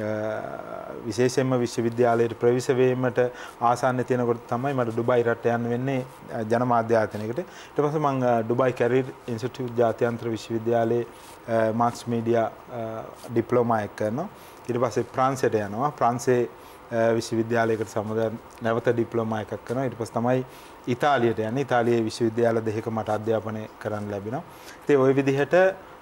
විශේෂයෙන්ම විශ්වවිද්‍යාලයට ප්‍රවේශ වීමට ආසන්න තියෙනකොට තමයි මට ඩුබායි රට යන්න වෙන්නේ ජනමාධ්‍ය ආයතනයකට. ඊට පස්සේ මම ඩුබායි කැරියර් ඉන්ස්ටිටියුට් ජාත්‍යන්තර විශ්වවිද්‍යාලයේ මාක්ස් මීඩියා ඩිප්ලෝමා එක කරනවා. ඊට පස්සේ ප්‍රංශයට යනවා. ප්‍රංශේ විශ්වවිද්‍යාලයකට සම්බන්ධ නැවත ඩිප්ලෝමා එකක් කරනවා. ඊට පස්සේ තමයි ඉතාලියට යන්නේ. ඉතාලියේ විශ්වවිද්‍යාල දෙකක මට අධ්‍යාපනය කරන්න ලැබෙනවා. ඉතින් ওই විදිහට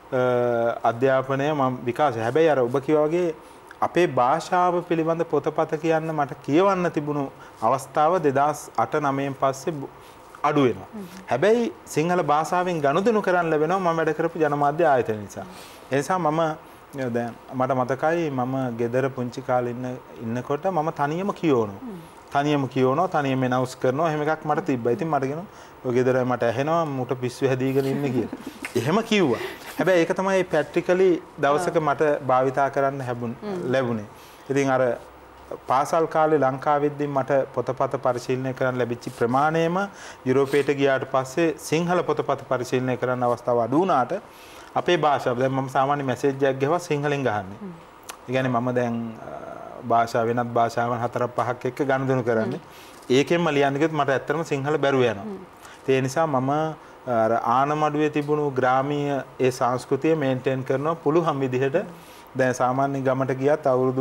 අධ්‍යාපනය මම විකාශය. හැබැයි අර ඔබ කිව්වා වගේ අපේ භාෂාව පිළිබඳ පොතපත කියන්න මට කියවන්න තිබුණු අවස්ථාව දෙදාස් අට නවයෙන් පස්සේ අඩු වෙනවා. හැබැයි සිංහල භාෂාවෙන් ගනුදෙනු කරන්න ලැබෙනවා මම වැඩ කරපු ජනමාධ්‍ය ආයතන නිසා. ඒ නිසා මම දැන් මට මතකයි මම ගෙදර පුංචි කාලේ ඉන්න ඉන්නකොට මම තනියම කියවනවා. තනියම කියවනවා තනියම එනවුස් කරනවා එහෙම එකක් මට තිබ්බා. ඉතින් මට කියනවා ඔය ගෙදර මට ඇහෙනවා මුට පිස්සු හැදීගෙන ඉන්නේ කියලා. එහෙම කිව්වා. හැබැයි ඒක තමයි ප්‍රැක්ටිකලි දවසක මට භාවිතා කරන්න ලැබුණේ. ඉතින් අර පාසල් කාලේ ලංකාවෙද්දී මට පොතපත පරිශීලනය කරන්න ලැබිච්ච ප්‍රමාණයම යුරෝපයට ගියාට පස්සේ සිංහල පොතපත පරිශීලනය කරන්න අවස්ථාව අඩු වුණාට අපේ භාෂාව දැන් මම සාමාන්‍ය මැසේජ් එකක් ගහුවා සිංහලෙන් ගහන්නේ. ඒ කියන්නේ මම දැන් භාෂා වෙනත් භාෂාවන් හතරක් පහක් එක්ක ගනුදෙනු කරන්නේ. ඒකෙන්ම ලියන්න ගියොත් මට ඇත්තටම සිංහල බැරුව යනවා. ඒ නිසා මම අර ආනමඩුවේ තිබුණු ග්‍රාමීය ඒ සංස්කෘතිය මේන්ටේන් කරනවා පුළුවන් විදිහට. දැන් සාමාන්‍ය ගමට ගියත් අවුරුදු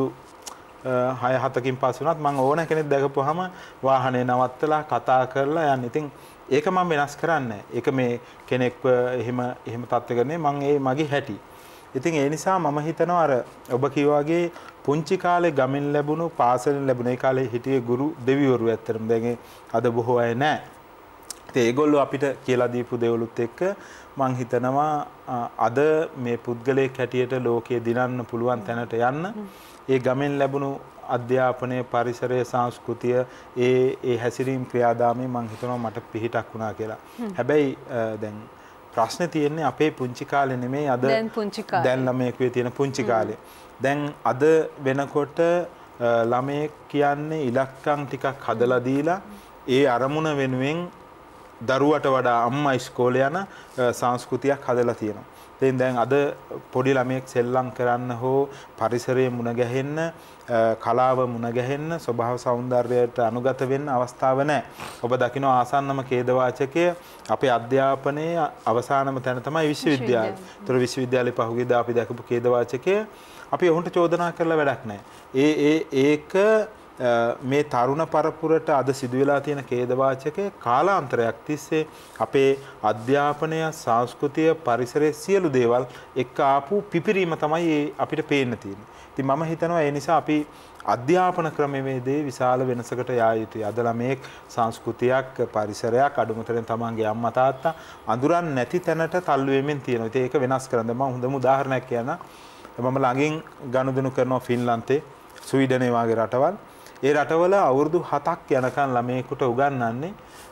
හය හතකින් පස්සේ වුණත් මම ඕන කෙනෙක් දැකපුවාම වාහනේ නවත්තලා කතා කරලා යන්නේ. ඉතින් ඒක මම වෙනස් කරන්නේ. ඒක මේ කෙනෙක්ව එහෙම එහෙම තත්ත්වයක නෙමෙයි මම ඒ මගේ හැටි. ඉතින් ඒ නිසා මම හිතනවා අර ඔබ කිව්වා වගේ පුංචි කාලේ ගමින් ලැබුණු පාසලෙන් ලැබුණ ඒ කාලේ හිටියේ ගුරු දෙවිවරු ඇත්තටම දැන් අද බොහෝ අය නැහැ. ඉතින් ඒගොල්ලෝ අපිට කියලා දීපු දේවලුත් එක්ක මම හිතනවා අද මේ පුද්ගලයෙක් හැටියට ලෝකයේ දිනන්න පුළුවන් තැනට යන්න ඒ ගමෙන් ලැබුණු අධ්‍යාපනයේ පරිසරයේ සංස්කෘතිය ඒ ඒ හැසිරීම් ක්‍රියාදාමයේ මම හිතනවා මට පිහිටක් වුණා කියලා. හැබැයි දැන් ප්‍රශ්නේ තියෙන්නේ අපේ පුංචි කාලේ නෙමෙයි අද දැන් පුංචි කාලේ. දැන් ළමයෙකුගේ තියෙන පුංචි කාලේ. දැන් අද වෙනකොට ළමයෙක් කියන්නේ ඉලක්කම් ටිකක් හදලා දීලා ඒ අරමුණ වෙනුවෙන් දරුවට වඩා අම්මා ඉස්කෝලේ යන සංස්කෘතියක් හදලා තියෙනවා. ඉතින් දැන් අද පොඩි ළමයෙක් සෙල්ලම් කරන්න හෝ පරිසරයේ මුණ ගැහෙන්න කලාව මුණ ගැහෙන්න ස්වභාව සෞන්දර්යයට අනුගත වෙන්න අවස්ථාව නැහැ. ඔබ දකින්න ආසන්නම ඛේදවාචකය අපේ අධ්‍යාපනයේ අවසානම තැන තමයි විශ්වවිද්‍යාලය. ඒතර විශ්වවිද්‍යාලේ පහුගියදා අපි දැකපු ඛේදවාචකය අපි ඔවුන්ට චෝදනා කරලා වැඩක් නැහැ. ඒ ඒ ඒක මේ තරුණ පරපුරට අද සිදු වෙලා තියෙන ඛේදවාචකයේ කාලාන්තරයක් තිස්සේ අපේ අධ්‍යාපනය, සංස්කෘතිය, පරිසරයේ සියලු දේවල් එක්ක ආපු පිපිරීම තමයි අපිට පේන්න තියෙන්නේ. ඉතින් මම හිතනවා ඒ නිසා අපි අධ්‍යාපන ක්‍රමවේදයේ විශාල වෙනසකට යා යුතුයි. අද ළමයෙක් සංස්කෘතියක්, පරිසරයක් අඩුමතරෙන් තමන්ගේ අම්මා තාත්තා අඳුරන්නේ නැති තැනට තල්ලු වෙමින් තියෙනවා. ඉතින් ඒක වෙනස් කරන්න මම හොඳම උදාහරණයක් කියන්න. මම ළඟින් ගනුදෙනු කරනවා ෆින්ලන්තේ, ස්වීඩනයේ වගේ රටවල්. ඒ රටවල අවුරුදු හතක් යනකම් ළමයෙකුට උගන්වන්නේ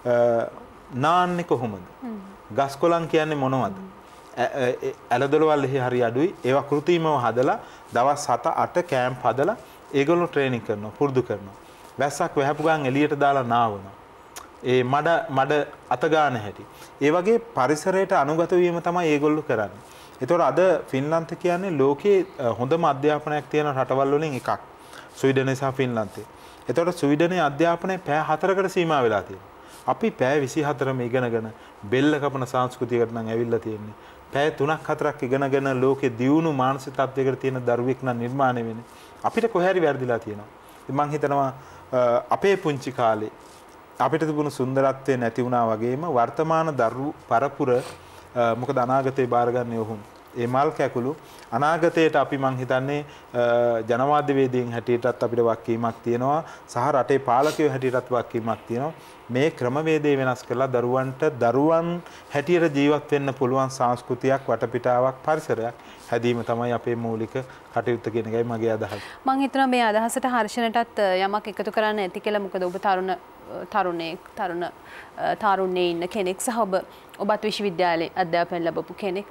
නාන්නේ කොහොමද? ගස් කොළන් කියන්නේ මොනවද? ඇලදොලවල් එහි හරි අඩුයි. ඒවා කෘත්‍රිමව හදලා දවස් හත අට කැම්ප් හදලා ඒගොල්ලෝ ට්‍රේනින් කරනවා, පුරුදු කරනවා. වැස්සක් වැහපු ගමන් එළියට දාලා නාවනවා. ඒ මඩ මඩ අත ගන්න හැටි. ඒ වගේ පරිසරයට අනුගත වීම තමයි ඒගොල්ලෝ කරන්නේ. ඒතකොට අද ෆින්ලන්ත කියන්නේ ලෝකේ හොඳම අධ්‍යාපනයක් තියෙන රටවල් වලින් එකක්. ස්වීඩනය සහ ෆින්ලන්තේ. එතකොට ස්වීඩනයේ අධ්‍යාපනය පැය හතරකට සීමා වෙලා තියෙනවා. අපි පැය විසිහතරම ඉගෙනගෙන බෙල්ල කපන සංස්කෘතියකට නම් ඇවිල්ලා තියෙන්නේ. පැය තුනක් හතරක් ඉගෙනගෙන ලෝකේ දියුණු මානසික තත්ත්වයකට තියෙන දරුවෙක් නම් නිර්මාණය වෙන්නේ. අපිට කොහේ හරි වැරදිලා තියෙනවා. ඉතින් මම හිතනවා අපේ පුංචි කාලේ අපිට තිබුණු සුන්දරත්වය නැති වුණා වගේම වර්තමාන දරු පරපුර මොකද අනාගතේ බාරගන්නේ ඔහුම. ඒ මල් කැකුළු අනාගතයට අපි මං හිතන්නේ ජනමාධ්‍යවේදීන් හැටියටත් අපිට වක්කීමක් තියෙනවා සහ රටේ පාලකයෝ හැටියටත් වක්කීමක් තියෙනවා මේ ක්‍රමවේදය වෙනස් කරලා දරුවන්ට දරුවන් හැටියට ජීවත් වෙන්න පුළුවන් සංස්කෘතියක් වටපිටාවක් පරිසරයක් හැදීම තමයි අපේ මූලික කටයුත්ත කියන එකයි මගේ අදහස. මං හිතනවා මේ අදහසට හර්ෂණටත් යමක් එකතු කරන්න ඇති කියලා. මොකද ඔබ තරුණ තරුණයෙක් තරුණ තාරුණ්‍යයේ ඉන්න කෙනෙක් සහ ඔබ ඔබත් විශ්වවිද්‍යාලයේ අධ්‍යාපනය ලැබපු කෙනෙක්.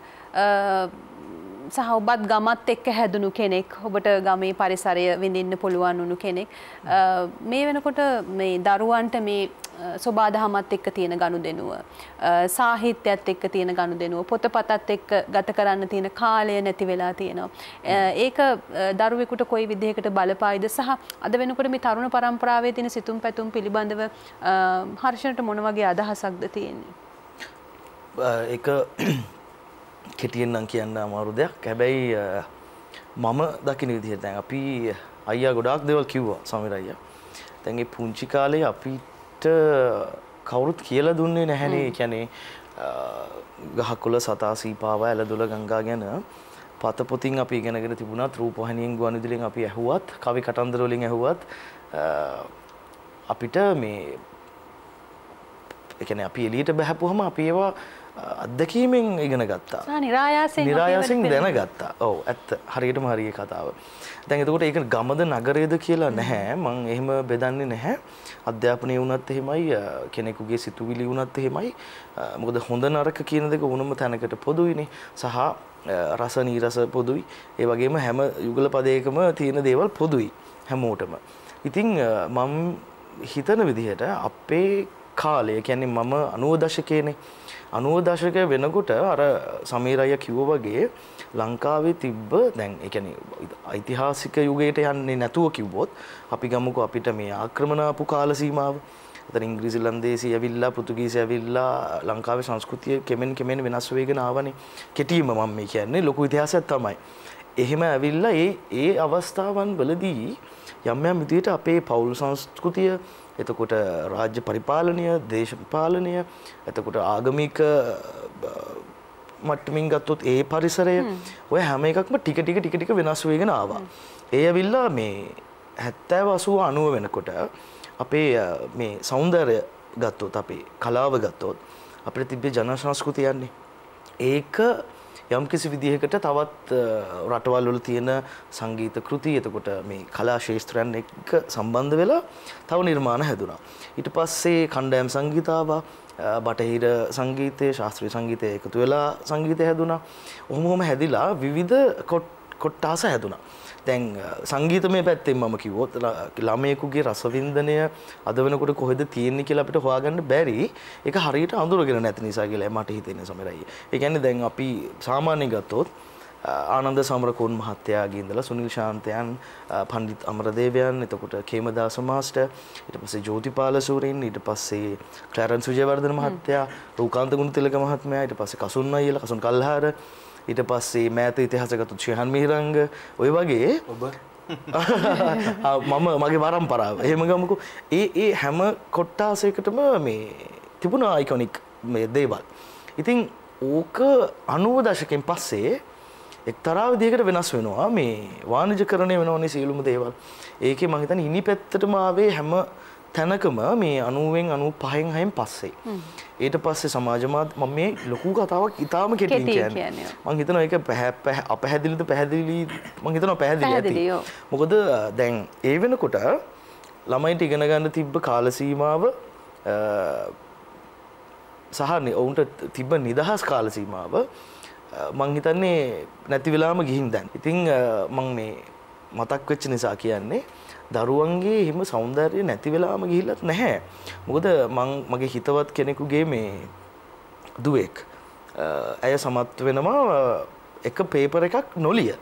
සහ ඔබත් ගමත් එක්ක හැදුණු කෙනෙක්. ඔබට ගමේ පරිසරය විඳින්න පුළුවන් වුණු කෙනෙක්. මේ වෙනකොට මේ දරුවන්ට මේ සෝබාදහමත් එක්ක තියෙන ගනුදෙනුව, සාහිත්‍යයත් එක්ක තියෙන ගනුදෙනුව, පොතපතත් එක්ක ගත කරන්න තියෙන කාලය නැති වෙලා තියෙනවා. ඒක දරුවෙකුට කොයි විදිහකට බලපායිද සහ අද වෙනකොට මේ තරුණ පරම්පරාවේ තියෙන සිතුම් පැතුම් පිළිබඳව හර්ෂණට මොන වගේ අදහසක්ද තියෙන්නේ? ඒක කෙටියෙන් නම් කියන්න අමාරු දෙයක්. හැබැයි මම දකින විදිහට දැන් අපි අයියා ගොඩාක් දේවල් කිව්වා සමීර අයියා. දැන් ඒ පුංචි කාලේ අපිට කවුරුත් කියලා දුන්නේ නැහැනේ. ඒ කියන්නේ ගහකොළ සතා සීපාව ඇලදොල ගංගා ගැන පත පොතින් අපි ඉගෙනගෙන තිබුණත් රූපවාහිනියෙන් ගුවන්විදුලියෙන් අපි ඇහුවත් කවි කතන්දර වලින් ඇහුවත් අපිට මේ ඒ කියන්නේ අපි එළියට බහපුවම අපි ඒවා අත්දැකීමෙන් ඉගෙන ගත්තා. නිරායාසයෙන් නිරායාසයෙන් දැනගත්තා. ඔව් ඇත්ත. හරියටම හරිය කතාව. දැන් එතකොට ඒක ගමද නගරයේද කියලා නැහැ. මම එහෙම බෙදන්නේ නැහැ. අධ්‍යාපනයේ වුණත් එහෙමයි, කෙනෙකුගේ සිතුවිලි වුණත් එහෙමයි. මොකද හොඳ නරක කියන දෙක වුණම තැනකට පොදුයිනේ. සහ රස නීරස පොදුයි. ඒ වගේම හැම යුගල පදයකම තියෙන දේවල් පොදුයි හැමෝටම. ඉතින් මම හිතන විදිහට අපේ කාලය කියන්නේ මම අනූව දශකයේනේ. අනූව දශක වෙනකොට අර සමීර අයියා කිව්වා වගේ ලංකාවේ තිබ්බ දැන් ඒ කියන්නේ ඓතිහාසික යුගයට යන්නේ නැතුව කිව්වොත් අපි ගමුකෝ අපිට මේ ආක්‍රමණ ආපු කාල සීමාව. අතන ඉංග්‍රීසි ලන්දේසි ඇවිල්ලා පෘතුගීසි ඇවිල්ලා ලංකාවේ සංස්කෘතිය කෙමෙන් කෙමෙන් වෙනස් වෙගෙන ආවනේ. කෙටිම මම මේ කියන්නේ ලොකු ඉතිහාසයක් තමයි. එහෙම ඇවිල්ලා ඒ ඒ අවස්ථාවන් වලදී යම් යම් විදිහට අපේ පෞල් සංස්කෘතිය, එතකොට රාජ්‍ය පරිපාලනය, දේශපාලනය, එතකොට ආගමික මට්ටමින් ගත්තොත් ඒ පරිසරය ඔය හැම එකක්ම ටික ටික ටික ටික වෙනස් වෙගෙන ආවා. ඒ ඇවිල්ලා මේ හැත්තෑ අසූ අනූව වෙනකොට අපේ මේ සෞන්දර්ය ගත්තොත්, අපේ කලාව ගත්තොත් අපිට තිබ්බේ ජන සංස්කෘතිය යන්නේ. ඒක යම් කිසි විදිහකට තවත් රටවල් වල තියෙන සංගීත කෘති, එතකොට මේ කලා ශාස්ත්‍රයන් එක්ක සම්බන්ධ වෙලා තව නිර්මාණ හැදුනා. ඊට පස්සේ කණ්ඩායම් සංගීතාව, බටහිර සංගීතය, ශාස්ත්‍රීය සංගීතය එකතු වෙලා සංගීතය හැදුනා. ඔහොම ඔහොම හැදිලා විවිධ කොට්ටාස හැදුනා. දැන් සංගීතමය පැත්තෙන් මම කිව්වොත් ළමයෙකුගේ රසවින්දනය අද වෙනකොට කොහෙද තියෙන්නේ කියලා අපිට හොයාගන්න බැරි. ඒක හරියට අඳුරගෙන නැති නිසා කියලා මට හිතෙන්නේ සමරයි. ඒ කියන්නේ දැන් අපි සාමාන්‍යයෙන් ගත්තොත් ආනන්ද සමරකෝන් මහත්තයාගේ ඉඳලා සුනිල් ශාන්තයන්, පණ්ඩිත් අමරදේවයන්, එතකොට කේමදාස මාස්ටර්, ඊට පස්සේ ජෝතිපාල සූරින්, ඊට පස්සේ ක්ලැරන්ස් විජයවර්ධන මහත්තයා, රූකාන්ත ගුණතිලක මහත්මයා, ඊට පස්සේ කසුන් අයියලා, කසුන් කල්හාර, ඊට පස්සේ මෑත ඉතිහාසගත ශිහන් මිහිරංග, ඔය වගේ ඔබ මම මගේ පරම්පරාව. එහෙම ගමුකෝ. ඒ ඒ හැම කොට්ටාසයකටම මේ තිබුණා අයිකොනික් මේ දේවල්. ඉතින් ඕක අනූව දශකෙන් පස්සේ එක්තරා විදිහකට වෙනස් වෙනවා. මේ වාණිජකරණය වෙනවනේ සියලුම දේවල්. ඒකේ මම හිතන්නේ ඉනි පැත්තටම ආවේ හැම තැනකම මේ අනූවෙන් අනූපහෙන් හයෙන් පස්සේ. ඊට පස්සේ සමාජ මාධ්‍ය මම මේ ලොකු කතාවක් ඉතාලම කෙටියෙන් කියන්නේ. මම හිතනවා ඒක අපැහැදිලිද පැහැදිලි මම හිතනවා පැහැදිලි ඇති. මොකද දැන් ඒ වෙනකොට ළමයින්ට ඉගෙන ගන්න තිබ්බ කාල සීමාව සහ ඔවුන්ට තිබ්බ නිදහස් කාල සීමාව මං හිතන්නේ නැති වෙලාම ගිහින් දැන්. ඉතින් මං මේ මතක් වෙච්ච නිසා කියන්නේ දරුවන්ගේ හිම సౌందර්යය නැති වෙලාම ගිහිල්ලත් නැහැ. මොකද මං මගේ හිතවත් කෙනෙකුගේ මේ දුවෙක් ඇය සමත් වෙනවා එක පේපර් එකක් නොලිය.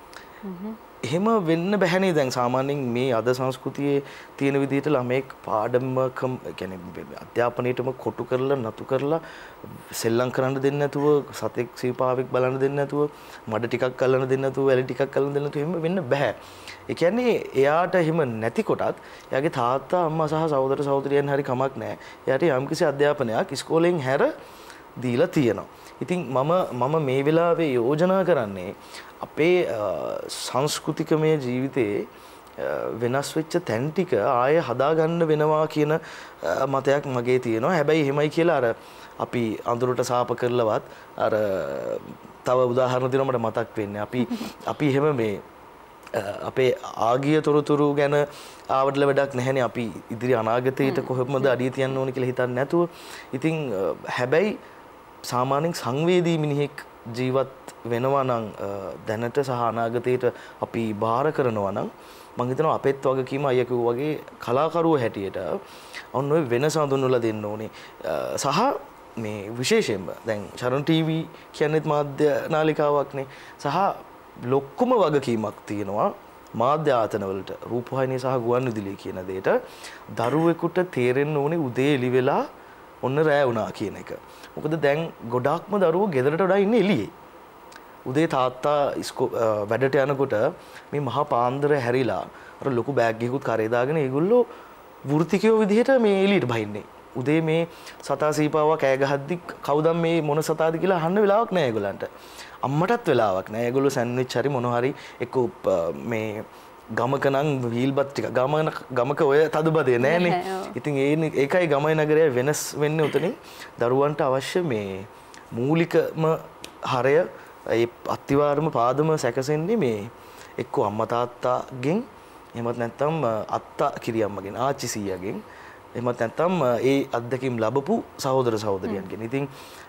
එහෙම වෙන්න බැහැනේ. දැන් සාමාන්‍යයෙන් මේ අද සංස්කෘතියේ තියෙන විදිහට ළමෙක් පාඩමක කියන්නේ අධ්‍යාපනයේටම කොටු කරලා නතු කරලා සෙල්ලම් කරන්න දෙන්නේ නැතුව, සතෙක් සීපාවෙක් බලන්න දෙන්නේ නැතුව, මඩ ටිකක් අල්ලන්න දෙන්නේ නැතුව, වැලි ටිකක් අල්ලන්න දෙන්නේ නැතුව එහෙම වෙන්න බෑ. ඒ කියන්නේ එයාට එහෙම නැති කොටත් එයාගේ තාත්තා අම්මා සහ සහෝදර සහෝදරියන් හරි කමක් නැහැ. එයාට යම්කිසි අධ්‍යාපනයක් ඉස්කෝලෙන් හැර දීලා තියෙනවා. ඉතින් මම මම මේ වෙලාවේ යෝජනා කරන්නේ අපේ සංස්කෘතිකමය ජීවිතයේ වෙනස් වෙච්ච තැන් ටික ආයෙ හදාගන්න වෙනවා කියන මතයක් මගේ තියෙනවා. හැබැයි එහෙමයි කියලා අර අපි අඳුරට සාප කරලවත් අර තව උදාහරණ දෙනවා මට මතක් වෙන්නේ. අපි අපි එහෙම මේ අපේ ආගිය තොරතුරු ගැන ආවඩල වැඩක් නැහැනේ. අපි ඉදිරි අනාගතයට කොහොමද අඩිය තියන්න ඕන කියලා හිතන්නේ නැතුව. ඉතින් හැබැයි සාමාන්‍යයෙන් සංවේදී මිනිහෙක් ජීවත් වෙනවා නම් දැනට සහ අනාගතයට අපි බාර කරනවා නම් මම හිතනවා අපෙත් වගකීම අයියා කිව්වා වගේ කලාකරුවෝ හැටියට ඔන්න ඔය වෙනස හඳුන්වලා දෙන්න ඕනේ. සහ මේ විශේෂයෙන්ම දැන් චරණ ටීවී කියන්නේත් මාධ්‍ය නාලිකාවක්නේ. සහ ලොක්කම වගකීමක් තියෙනවා මාධ්‍ය ආයතන වලට, රූපවාහිනිය සහ ගුවන්විදුලිය කියන දෙයට දරුවෙකුට තේරෙන්න ඕනේ උදේ එළි වෙලා ඔන්න රෑ වුණා කියන එක. මොකද දැන් ගොඩාක්ම දරුවෝ ගෙදරට වඩා ඉන්නේ එළියේ. උදේ තාත්තා වැඩට යනකොට මේ මහා පාන්දර හැරිලා අර ලොකු බෑග් එකකුත් කරේ දාගෙන ඒගොල්ලෝ වෘත්තිකයෝ විදිහට මේ එළියට බහින්නේ. උදේ මේ සතා සීපාවා කෑ ගහද්දි කවුද මේ මොන සතාද කියලා අහන්න වෙලාවක් නැහැ ඒගොල්ලන්ට. අම්මටත් වෙලාවක් නැහැ. ඒගොල්ලෝ සෑන්ඩ්විච් හරි මොන හරි එක්ක මේ ගමක නම් වීල්බත් ටික ගමන ගමක ඔය තදුබදේ නෑනේ. ඉතින් ඒ ඒකයි ගමයි නගරය වෙනස් වෙන්නේ උතනින්. දරුවන්ට අවශ්‍ය මේ මූලිකම හරය ඒ අත්තිවාරම පාදම සැකසෙන්නේ මේ එක්ක අම්මා තාත්තාගෙන්, එහෙමත් නැත්නම් අත්තා කිරියම්මගෙන්, ආච්චි සීයාගෙන්, එහෙමත් නැත්නම් ඒ අත්දැකීම් ලැබපු සහෝදර සහෝදරියන්ගෙන්. ඉතින්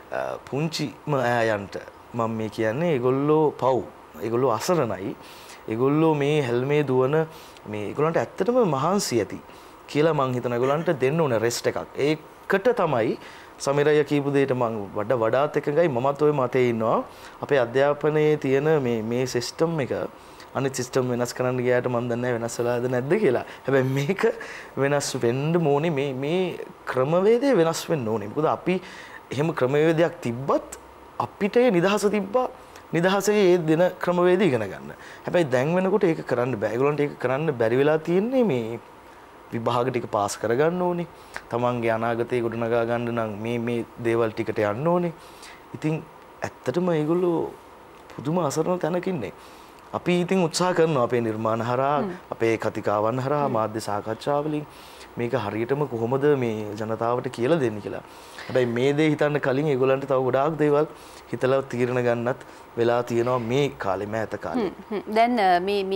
පුංචිම ඈයන්ට මම මේ කියන්නේ ඒගොල්ලෝ පව්, ඒගොල්ලෝ අසරණයි. ඒගොල්ලෝ මේ හැල්මේ දුවන මේ ඒගොල්ලන්ට ඇත්තටම මහන්සි ඇති කියලා මං හිතනවා. ඒගොල්ලන්ට දෙන්න ඕන රෙස්ට් එකක්. ඒකට තමයි සමිරය කියපු දෙයට මං වඩා වඩාත් එකඟයි. මමත් ওই මතේ ඉන්නවා. අපේ අධ්‍යාපනයේ තියෙන මේ මේ සිස්ටම් එක අනිත් සිස්ටම් වෙනස් කරන්න ගියාට මම දන්නේ නැහැ වෙනස් වෙලාද නැද්ද කියලා. හැබැයි මේක වෙනස් වෙන්න ඕනේ. මේ මේ ක්‍රමවේදය වෙනස් වෙන්න ඕනේ. මොකද අපි එහෙම ක්‍රමවේදයක් තිබ්බත් අපිට නිදහස තිබ්බා. නිදහසේ ඒ දින ක්‍රමවේද ඉගෙන ගන්න. හැබැයි දැන් වෙනකොට ඒක කරන්න බෑ. ඒගොල්ලන්ට ඒක කරන්න බැරි වෙලා තියෙන්නේ මේ විභාග ටික පාස් කරගන්න ඕනේ. තමන්ගේ අනාගතේ ගොඩනගා ගන්න නම් මේ මේ දේවල් ටිකට යන්න ඕනේ. ඉතින් ඇත්තටම ඒගොල්ලෝ පුදුම අසරණ තැනක ඉන්නේ. අපි ඉතින් උත්සාහ කරනවා අපේ නිර්මාණ හරහා, අපේ කතිකාවන් හරහා, මාධ්‍ය සාකච්ඡා වලින් මේක හරියටම කොහොමද මේ ජනතාවට කියලා දෙන්නේ කියලා. හැබැයි මේ දේ හිතන්න කලින් ඒගොල්ලන්ට තව ගොඩාක් දේවල් හිතලා තීරණ ගන්නත් වෙලා තියෙනවා මේ කාලේ, මෑත කාලේ. දැන් මේ මේ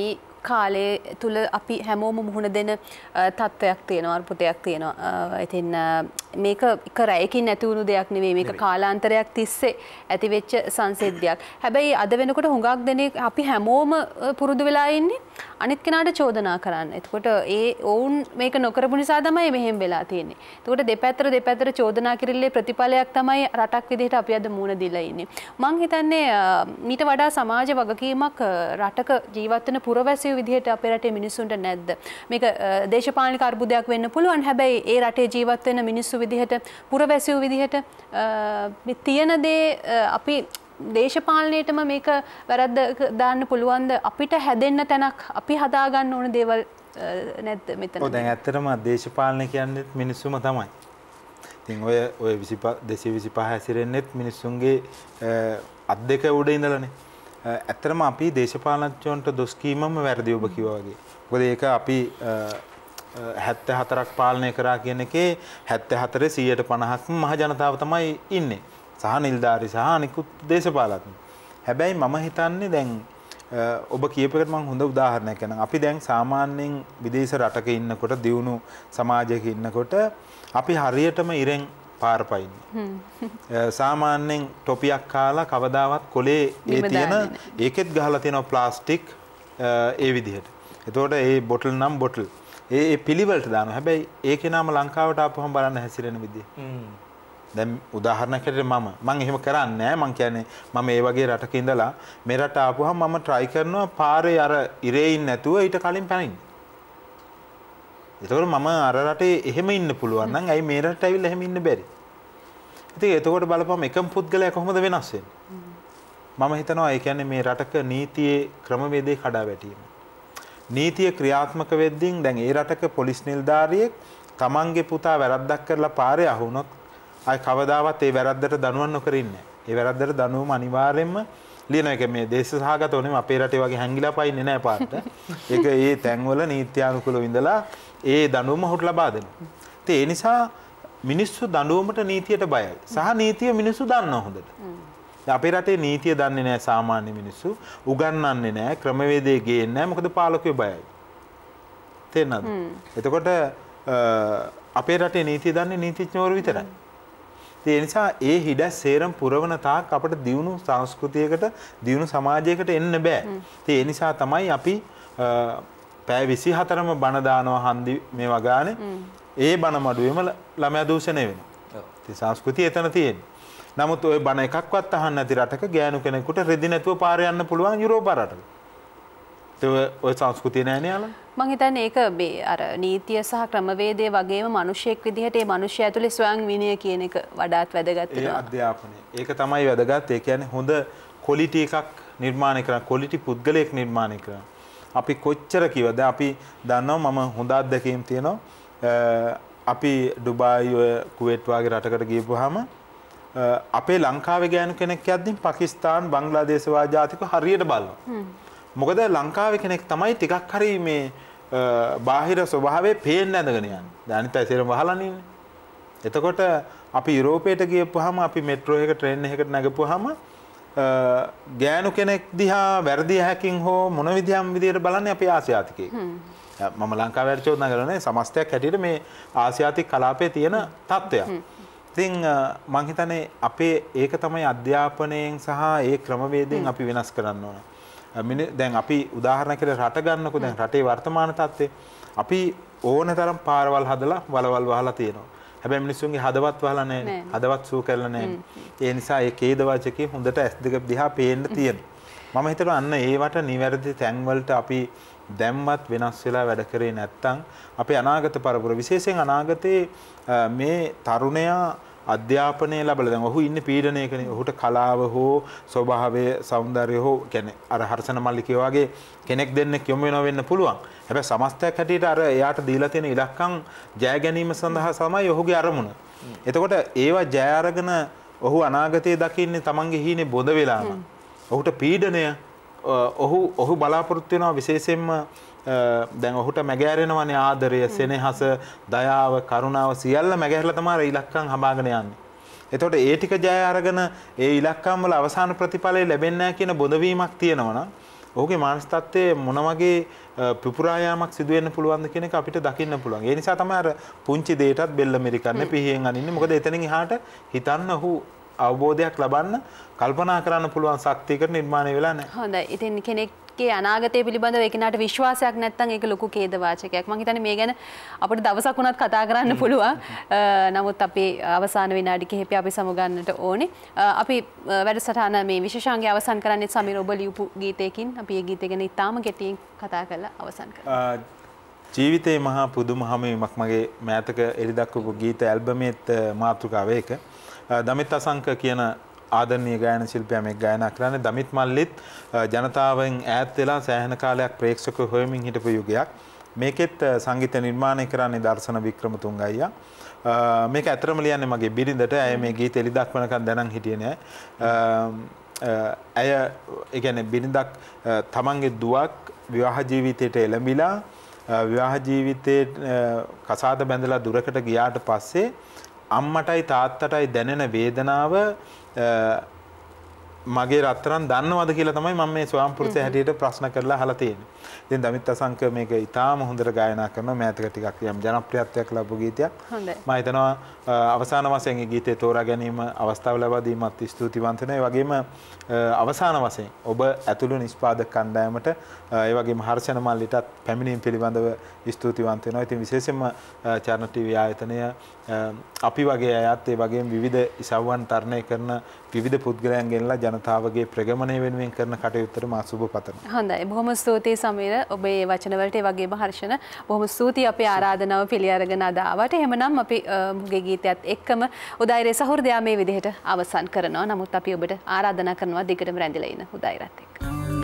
කාලේ තුල අපි හැමෝම මුහුණ දෙන තත්ත්වයක් තියෙනවා අර්බුදයක් තියෙනවා. ඉතින් මේක එක රැයකින් නැති වුණු දෙයක් නෙවෙයි. මේක කාලාන්තරයක් තිස්සේ ඇති වෙච්ච සංසිද්ධියක්. හැබැයි අද වෙනකොට හුඟක් දෙනෙක් අපි හැමෝම පුරුදු වෙලා ඉන්නේ අනිත් කෙනාට චෝදනා කරන්න. එතකොට ඒ ඔවුන් මේක නොකරපු නිසා තමයි මෙහෙම වෙලා තියෙන්නේ. එතකොට දෙපැත්තට දෙපැත්තට චෝදනා කිරිල්ලේ ප්‍රතිඵලයක් තමයි රටක් විදිහට අපි අද මුණ දීලා ඉන්නේ. මං හිතන්නේ මීට වඩා සමාජ වගකීමක් රටක ජීවත් වෙන පුරවැසියෝ විදිහට අපේ රටේ මිනිස්සුන්ට නැද්ද? මේක දේශපාලනික අර්බුදයක් වෙන්න පුළුවන්. හැබැයි ඒ රටේ ජීවත් වෙන මිනිස්සු විදිහට පුරවැසියෝ විදිහට මේ තියෙන දේ අපි දේශපාලනයේටම මේක වැරද්ද දාන්න පුළුවන්ද? අපිට හැදෙන්න තැනක් අපි හදා ගන්න ඕන දේවල් නැද්ද මෙතන? ඔව් දැන් ඇත්තටම දේශපාලනය කියන්නේ මිනිස්සුම තමයි. ඉතින් ඔය ඔය දෙසිය විසිපහ හැසිරෙන්නෙත් මිනිස්සුන්ගේ අත් දෙක උඩ ඉඳලානේ. ඇත්තටම අපි දේශපාලනඥයන්ට දොස් කීමම වැරදි ඔබ කිව්වා වගේ. මොකද ඒක අපි හැත්තෑ හතරක් පාලනය කරා කියන එකේ හැත්තෑ හතරේ සියයට පනහක්ම මහ ජනතාව තමයි ඉන්නේ. සහ නිලධාරි සහ අනිකුත් දේශපාලඥයෝ. හැබැයි මම හිතන්නේ දැන් ඔබ කියපේකට මම හොඳ උදාහරණයක් කියන්නම්. අපි දැන් සාමාන්‍යයෙන් විදේශ රටක ඉන්නකොට දියුණු සමාජයක ඉන්නකොට අපි හරියටම ඉරෙන් පාර පයින්නේ. සාමාන්‍යයෙන් ටොපියක් කාලා කවදාවත් කොලේ ඒ තියෙන ඒකෙත් ගහලා තියෙනවා ප්ලාස්ටික් ඒ විදිහට. එතකොට ඒ බොටල් නම් බොටල් ඒ ඒ පිළිවෙලට දානවා. හැබැයි ඒකේ නම ලංකාවට ආපුවම බලන්න හැසිරෙන විදිය. දැන් උදාහරණයකට මම මම එහෙම කරන්නේ නැහැ. මම කියන්නේ මම මේ වගේ රටක ඉඳලා මේ රට ආපුවම මම try කරනවා පාරේ අර ඉරේ ඉන්න නැතුව ඊට කලින් පැනින්න. එතකොට මම අර රටේ එහෙම ඉන්න පුළුවන් නම් ඇයි මේ රටට ඇවිල්ලා එහෙම ඉන්න බැරි? ඉතින් එතකොට බලපුවම එකම පුද්ගලයා කොහොමද වෙනස් වෙන්නේ? මම හිතනවා ඒ කියන්නේ මේ රටක නීතියේ ක්‍රමවේදේ කඩා වැටීම. නීතිය ක්‍රියාත්මක වෙද්දී දැන් ඒ රටක පොලිස් නිලධාරියෙක් තමන්ගේ පුතා වැරද්දක් කරලා පාරේ අහුනොත් ආයි කවදාවත් ඒ වැරද්දට දඬුවම් නොකර ඉන්නේ නැහැ. ඒ වැරද්දට දඬුවම අනිවාර්යයෙන්ම ලියන එක මේ දේශසහගතව නෙමෙයි අපේ රටේ වගේ හැංගිලා පයින්නේ නැහැ පාට. ඒක ඒ තැන්වල නීත්‍යානුකූලව ඉඳලා ඒ දඬුවම හොට ලබා දෙනවා. ඒ නිසා මිනිස්සු දඬුවමට නීතියට බයයි. සහ නීතිය මිනිස්සු දන්නවා හොඳට. අපේ රටේ නීතිය දන්නේ නැහැ සාමාන්‍ය මිනිස්සු. උගන්වන්නේ නැහැ, ක්‍රමවේදේ ගේන්නේ නැහැ. මොකද පාලකයෝ බයයි. තේරෙනවද? එතකොට අපේ රටේ නීතිය දන්නේ නීතිඥවරු විතරයි. ඒ නිසා ඒ හිඩැස් සේරම පුරවන තාක් අපිට දියුණු සංස්කෘතියකට, දියුණු සමාජයකට එන්න බෑ. ඒ නිසා තමයි අපි පැය විසිහතරම බණ දානවා හන්දි මේ වගානේ. ඒ බණ මඩුවේම ළමයා දූෂණය වෙනවා. ඒ සංස්කෘතිය එතන තියෙන්නේ. නමුත් ওই බණ එකක්වත් අහන්න නැති රටක ගෑනු කෙනෙකුට රෙදි නැතුව පාරේ යන්න පුළුවන් යුරෝපා රටක. ඒ ඔය සංස්කෘතිය නෑනේ යාලා. මම හිතන්නේ ඒක මේ අර නීතිය සහ ක්‍රමවේදයේ වගේම මිනිසෙක් විදිහට ඒ මිනිස්සයා ඇතුලේ ස්වයං විනය කියන එක වඩාත් වැදගත් වෙනවා. ඒ අධ්‍යාපනය. ඒක තමයි වැදගත්. ඒ කියන්නේ හොඳ ක්වොලිටි එකක් නිර්මාණය කරන ක්වොලිටි පුද්ගලයෙක් නිර්මාණය කරන. අපි කොච්චර කිව්වද අපි දන්නවා මම හොඳ අත්දැකීම් තියෙනවා. අපි ඩුබායි ඔය කුවේට් වගේ රටකට ගියපුවාම අපේ ලංකාවේ ගෑනු කෙනෙක් යද්දී පාකිස්තාන් බංග්ලාදේශ වාජාතික හරියට බලනවා. මොකද ලංකාවේ කෙනෙක් තමයි ටිකක් හරි මේ බාහිර ස්වභාවයේ පේන්න ඇඳගෙන යන්නේ. දැන් අනිත් ඇසෙරම වහලානේ ඉන්නේ. එතකොට අපි යුරෝපයට ගියපුවාම අපි මෙට්‍රෝ එක ට්‍රේන් එකකට නැගපුවාම ගෑනු කෙනෙක් දිහා වැරදි හැකින් හෝ මොන විදියම් විදියට බලන්නේ අපි ආසියාතිකයෙක්. මම ලංකාවට චෝදනා කරන්නේ සමස්තයක් හැටියට මේ ආසියාතික කලාපයේ තියෙන තත්ත්වයක්. ඉතින් මම හිතන්නේ අපේ ඒක තමයි අධ්‍යාපනයෙන් සහ ඒ ක්‍රමවේදයෙන් අපි වෙනස් කරන්න ඕන. දැන් අපි උදාහරණයකට රට ගන්නකො දැන් රටේ වර්තමාන තත්ත්වය අපි ඕනතරම් පාරවල් හදලා වලවල් වහලා තියෙනවා. හැබැයි මිනිස්සුන්ගේ හදවත් වහලා නැහැ. හදවත් සූ කරලා නැහැ. ඒ නිසා ඒ ඛේද වාචකේ හොඳට ඇස් දෙක දිහා පේන්න තියෙනවා. මම හිතනවා අන්න ඒවට නිවැරදි තැන් වලට අපි දැම්මත් වෙනස් වෙලා වැඩ කරේ නැත්නම් අපේ අනාගත පරපුර විශේෂයෙන් අනාගතයේ මේ තරුණයා අධ්‍යාපනය ලැබලා දැන් ඔහු ඉන්නේ පීඩනයකනේ. ඔහුට කලාව හෝ ස්වභාවය సౌందර්යය හෝ කියන්නේ අර හර්ෂණ මල්ලිකේ වගේ කෙනෙක් දෙන්නෙක් යොමු වෙනවා වෙන්න පුළුවන්. හැබැයි සමස්තයක් හැටියට අර එයාට දීලා තියෙන ඉලක්කම් ජය ගැනීම සඳහා තමයි ඔහුගේ අරමුණ. එතකොට ඒවා ජය අරගෙන ඔහු අනාගතයේ දකින්නේ තමන්ගේ හීනේ බොඳ වෙලාම. ඔහුට පීඩනය ඔහු ඔහු බලාපොරොත්තු වෙනවා විශේෂයෙන්ම දැන් ඔහුට මැගෑරෙනවනේ ආදරය, සෙනෙහස, දයාව, කරුණාව සියල්ල මැගහැරලා තමයි ඉලක්කම් හඹාගෙන යන්නේ. එතකොට ඒ ටික ජය අරගෙන ඒ ඉලක්කම් වල අවසාන ප්‍රතිඵලය ලැබෙන්නේ නැහැ කියන බොඳවීමක් තියෙනවා නම් ඔහුගේ මානසික තත්ත්වයේ මොන වගේ පිපුරායාමක් සිදු වෙන්න පුළුවන්ද කියන එක අපිට දකින්න පුළුවන්. ඒ නිසා තමයි අර පුංචි දෙයටත් බෙල්ල මෙරිකන්නේ පිහියෙන් අනින්නේ. මොකද එතනින් එහාට හිතන්න ඔහු අවබෝධයක් ලබන්න කල්පනා කරන්න පුළුවන් ශක්තියකට නිර්මාණය වෙලා නැහැ. හොඳයි. ඉතින් කෙනෙක්ගේ අනාගතය පිළිබඳව ඒ කෙනාට විශ්වාසයක් නැත්නම් ඒක ලොකු ඛේද වාචකයක්. මම හිතන්නේ මේ ගැන අපිට දවසක් වුණත් කතා කරන්න පුළුවන්. නමුත් අපි අවසාන විනාඩි කිහිපය අපි සමුගන්නට ඕනේ. අපි වැඩසටහන මේ විශේෂාංගය අවසන් කරන්නේ සමීර ඔබ ලියපු ගීතයකින්. අපි ඒ ගීතය ගැන ඉතාම කෙටියෙන් කතා කරලා අවසන් කරමු. ජීවිතේ මහා පුදුම හැමීමක් මගේ මෑතක එලි දක්වපු ගීත ඇල්බමේත් මාතෘකාව ඒක. දමිත් අසංක කියන ආදරණීය ගායන ශිල්පියා මේක ගායනා කරන්නේ. දමිත් මල්ලිත් ජනතාවෙන් ඈත් වෙලා සෑහෙන කාලයක් ප්‍රේක්ෂකව හොයමින් හිටපු යුගයක්. මේකෙත් සංගීත නිර්මාණය කරන්නේ දර්ශන වික්‍රමතුංග අයියා. මේක ඇත්තටම ලියන්නේ මගේ බිරිඳට. ඇය මේ ගීත එලි දක්වනකන් දැනන් හිටියේ නෑ. ඇය ඒ කියන්නේ බිරිඳක් තමන්ගේ දුවක් විවාහ ජීවිතයට එළඹිලා විවාහ ජීවිතයේ කසාද බැඳලා දුරකට ගියාට පස්සේ අම්මටයි තාත්තටයි දැනෙන වේදනාව මගේ රත්තරන් දන්නවද කියලා තමයි මම මේ ස්වයංපෘතය හැටියට ප්‍රශ්න කරලා අහලා තියෙන්නේ. ඉතින් දමිත් අසංක මේක ඉතාම හොඳට ගායනා කරනවා. මෑතක ටිකක් යම් ජනප්‍රියත්වයක් ලැබු ගීතයක්. හොඳයි. මම හිතනවා අවසාන වශයෙන් මේ ගීතේ තෝරා ගැනීම අවස්ථාව ලබා දීමත් ස්තුතිවන්ත වෙනවා. ඒ වගේම අවසාන වශයෙන් ඔබ ඇතුළු නිෂ්පාදක කණ්ඩායමට ඒ වගේම හර්ෂණ මල්ලිටත් පැමිණීම පිළිබඳව ස්තුතිවන්ත වෙනවා. ඉතින් විශේෂයෙන්ම චරණ ටීවී ආයතනය අපි වගේ අයත් ඒ වගේම විවිධ ඉසව්වන් තරණය කරන විවිධ පුද්ගලයන් ගෙනලා ජනතාවගේ ප්‍රගමණය වෙනුවෙන් කරන කටයුත්තට මා සුබ පතනවා. හොඳයි. බොහොම ස්තුතියි සමීර. ඔබේ වචන වලට ඒ වගේම හර්ෂණ බොහොම ස්තුතියි අපේ ආරාධනාව පිළි අරගෙන අද ආවට. එහෙමනම් අපි මුගේ ගීතයත් එක්කම උදායිරේ සහෘදයා මේ විදිහට අවසන් කරනවා. නමුත් අපි ඔබට ආරාධනා කරනවා දිගටම රැඳිලා ඉන්න උදායිරත් එක්ක.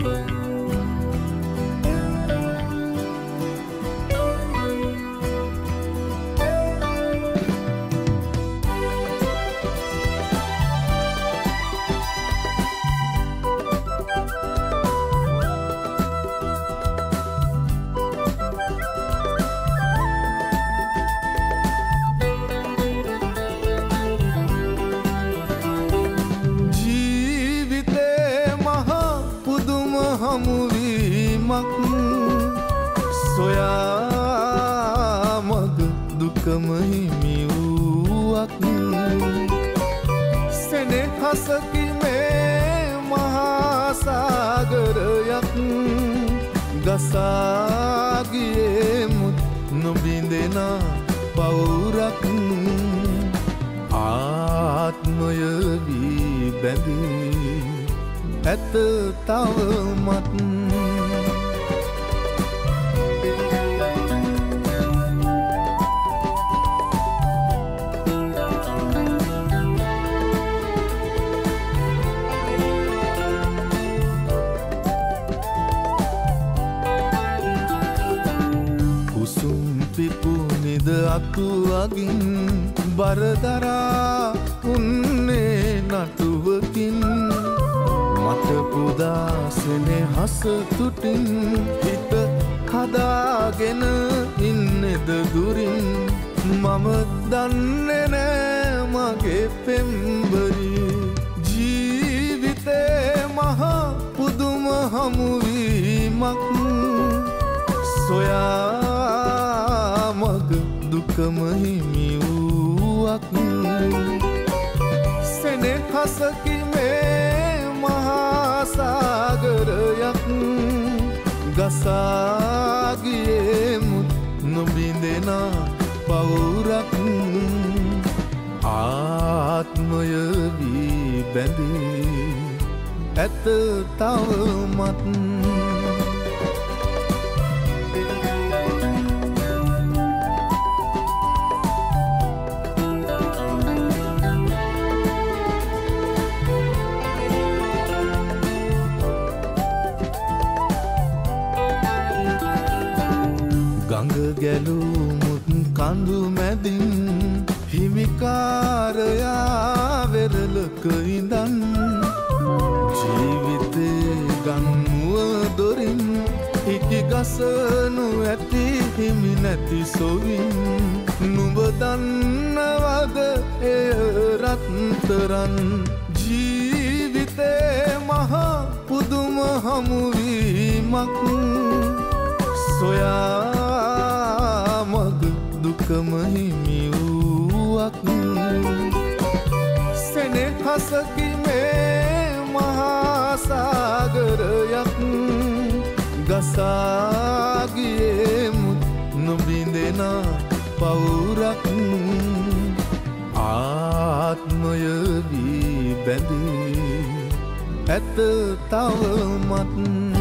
සොයා මග දුකම හිමි වූවක් සෙනෙහසකි මේ මහා සාගරයක් ගසාගියේ මුත් නොබිඳෙන පවුරක් ආත්මය වී බැඳී ඇත තවමත් අතුවගින් බරදරා උන්නේ නටුවකින් මට පුදාසනේ හසතුටින් හිත හදාගෙන ඉන්නෙද දුරින් මම දන්නේ නෑ මගේ පෙම්බරි ජීවිතේ මහා පුදුම හමුවීමක් සොයා මග දුකම හිමි වූවක් සෙනෙහසකි මේ මහා සාගරයක් ගසාගියේ මුත් නොබිඳෙන පවුරක් ආත්මය වී බැඳී ඇත තවමත් ගැලුමුත් කඳු මැදින් හිමිකාරයා වෙරළක ඉඳන් ජීවිතේ ගන්මුව දොරින් හිකි ගසනු ඇති හිමි නැති සොවින් නුඹ දන්නවද එය රත්තරන් ජීවිතේ මහා පුදුම හමුවී වීමක් සොයා මග දුකම හිමි වූවක් සෙනෙහසකි මේ මහා සාගරයක් ගසාගියේ මුත් නොබිඳෙන පවුරක් ආත්මය වී බැඳී ඇත තවමත්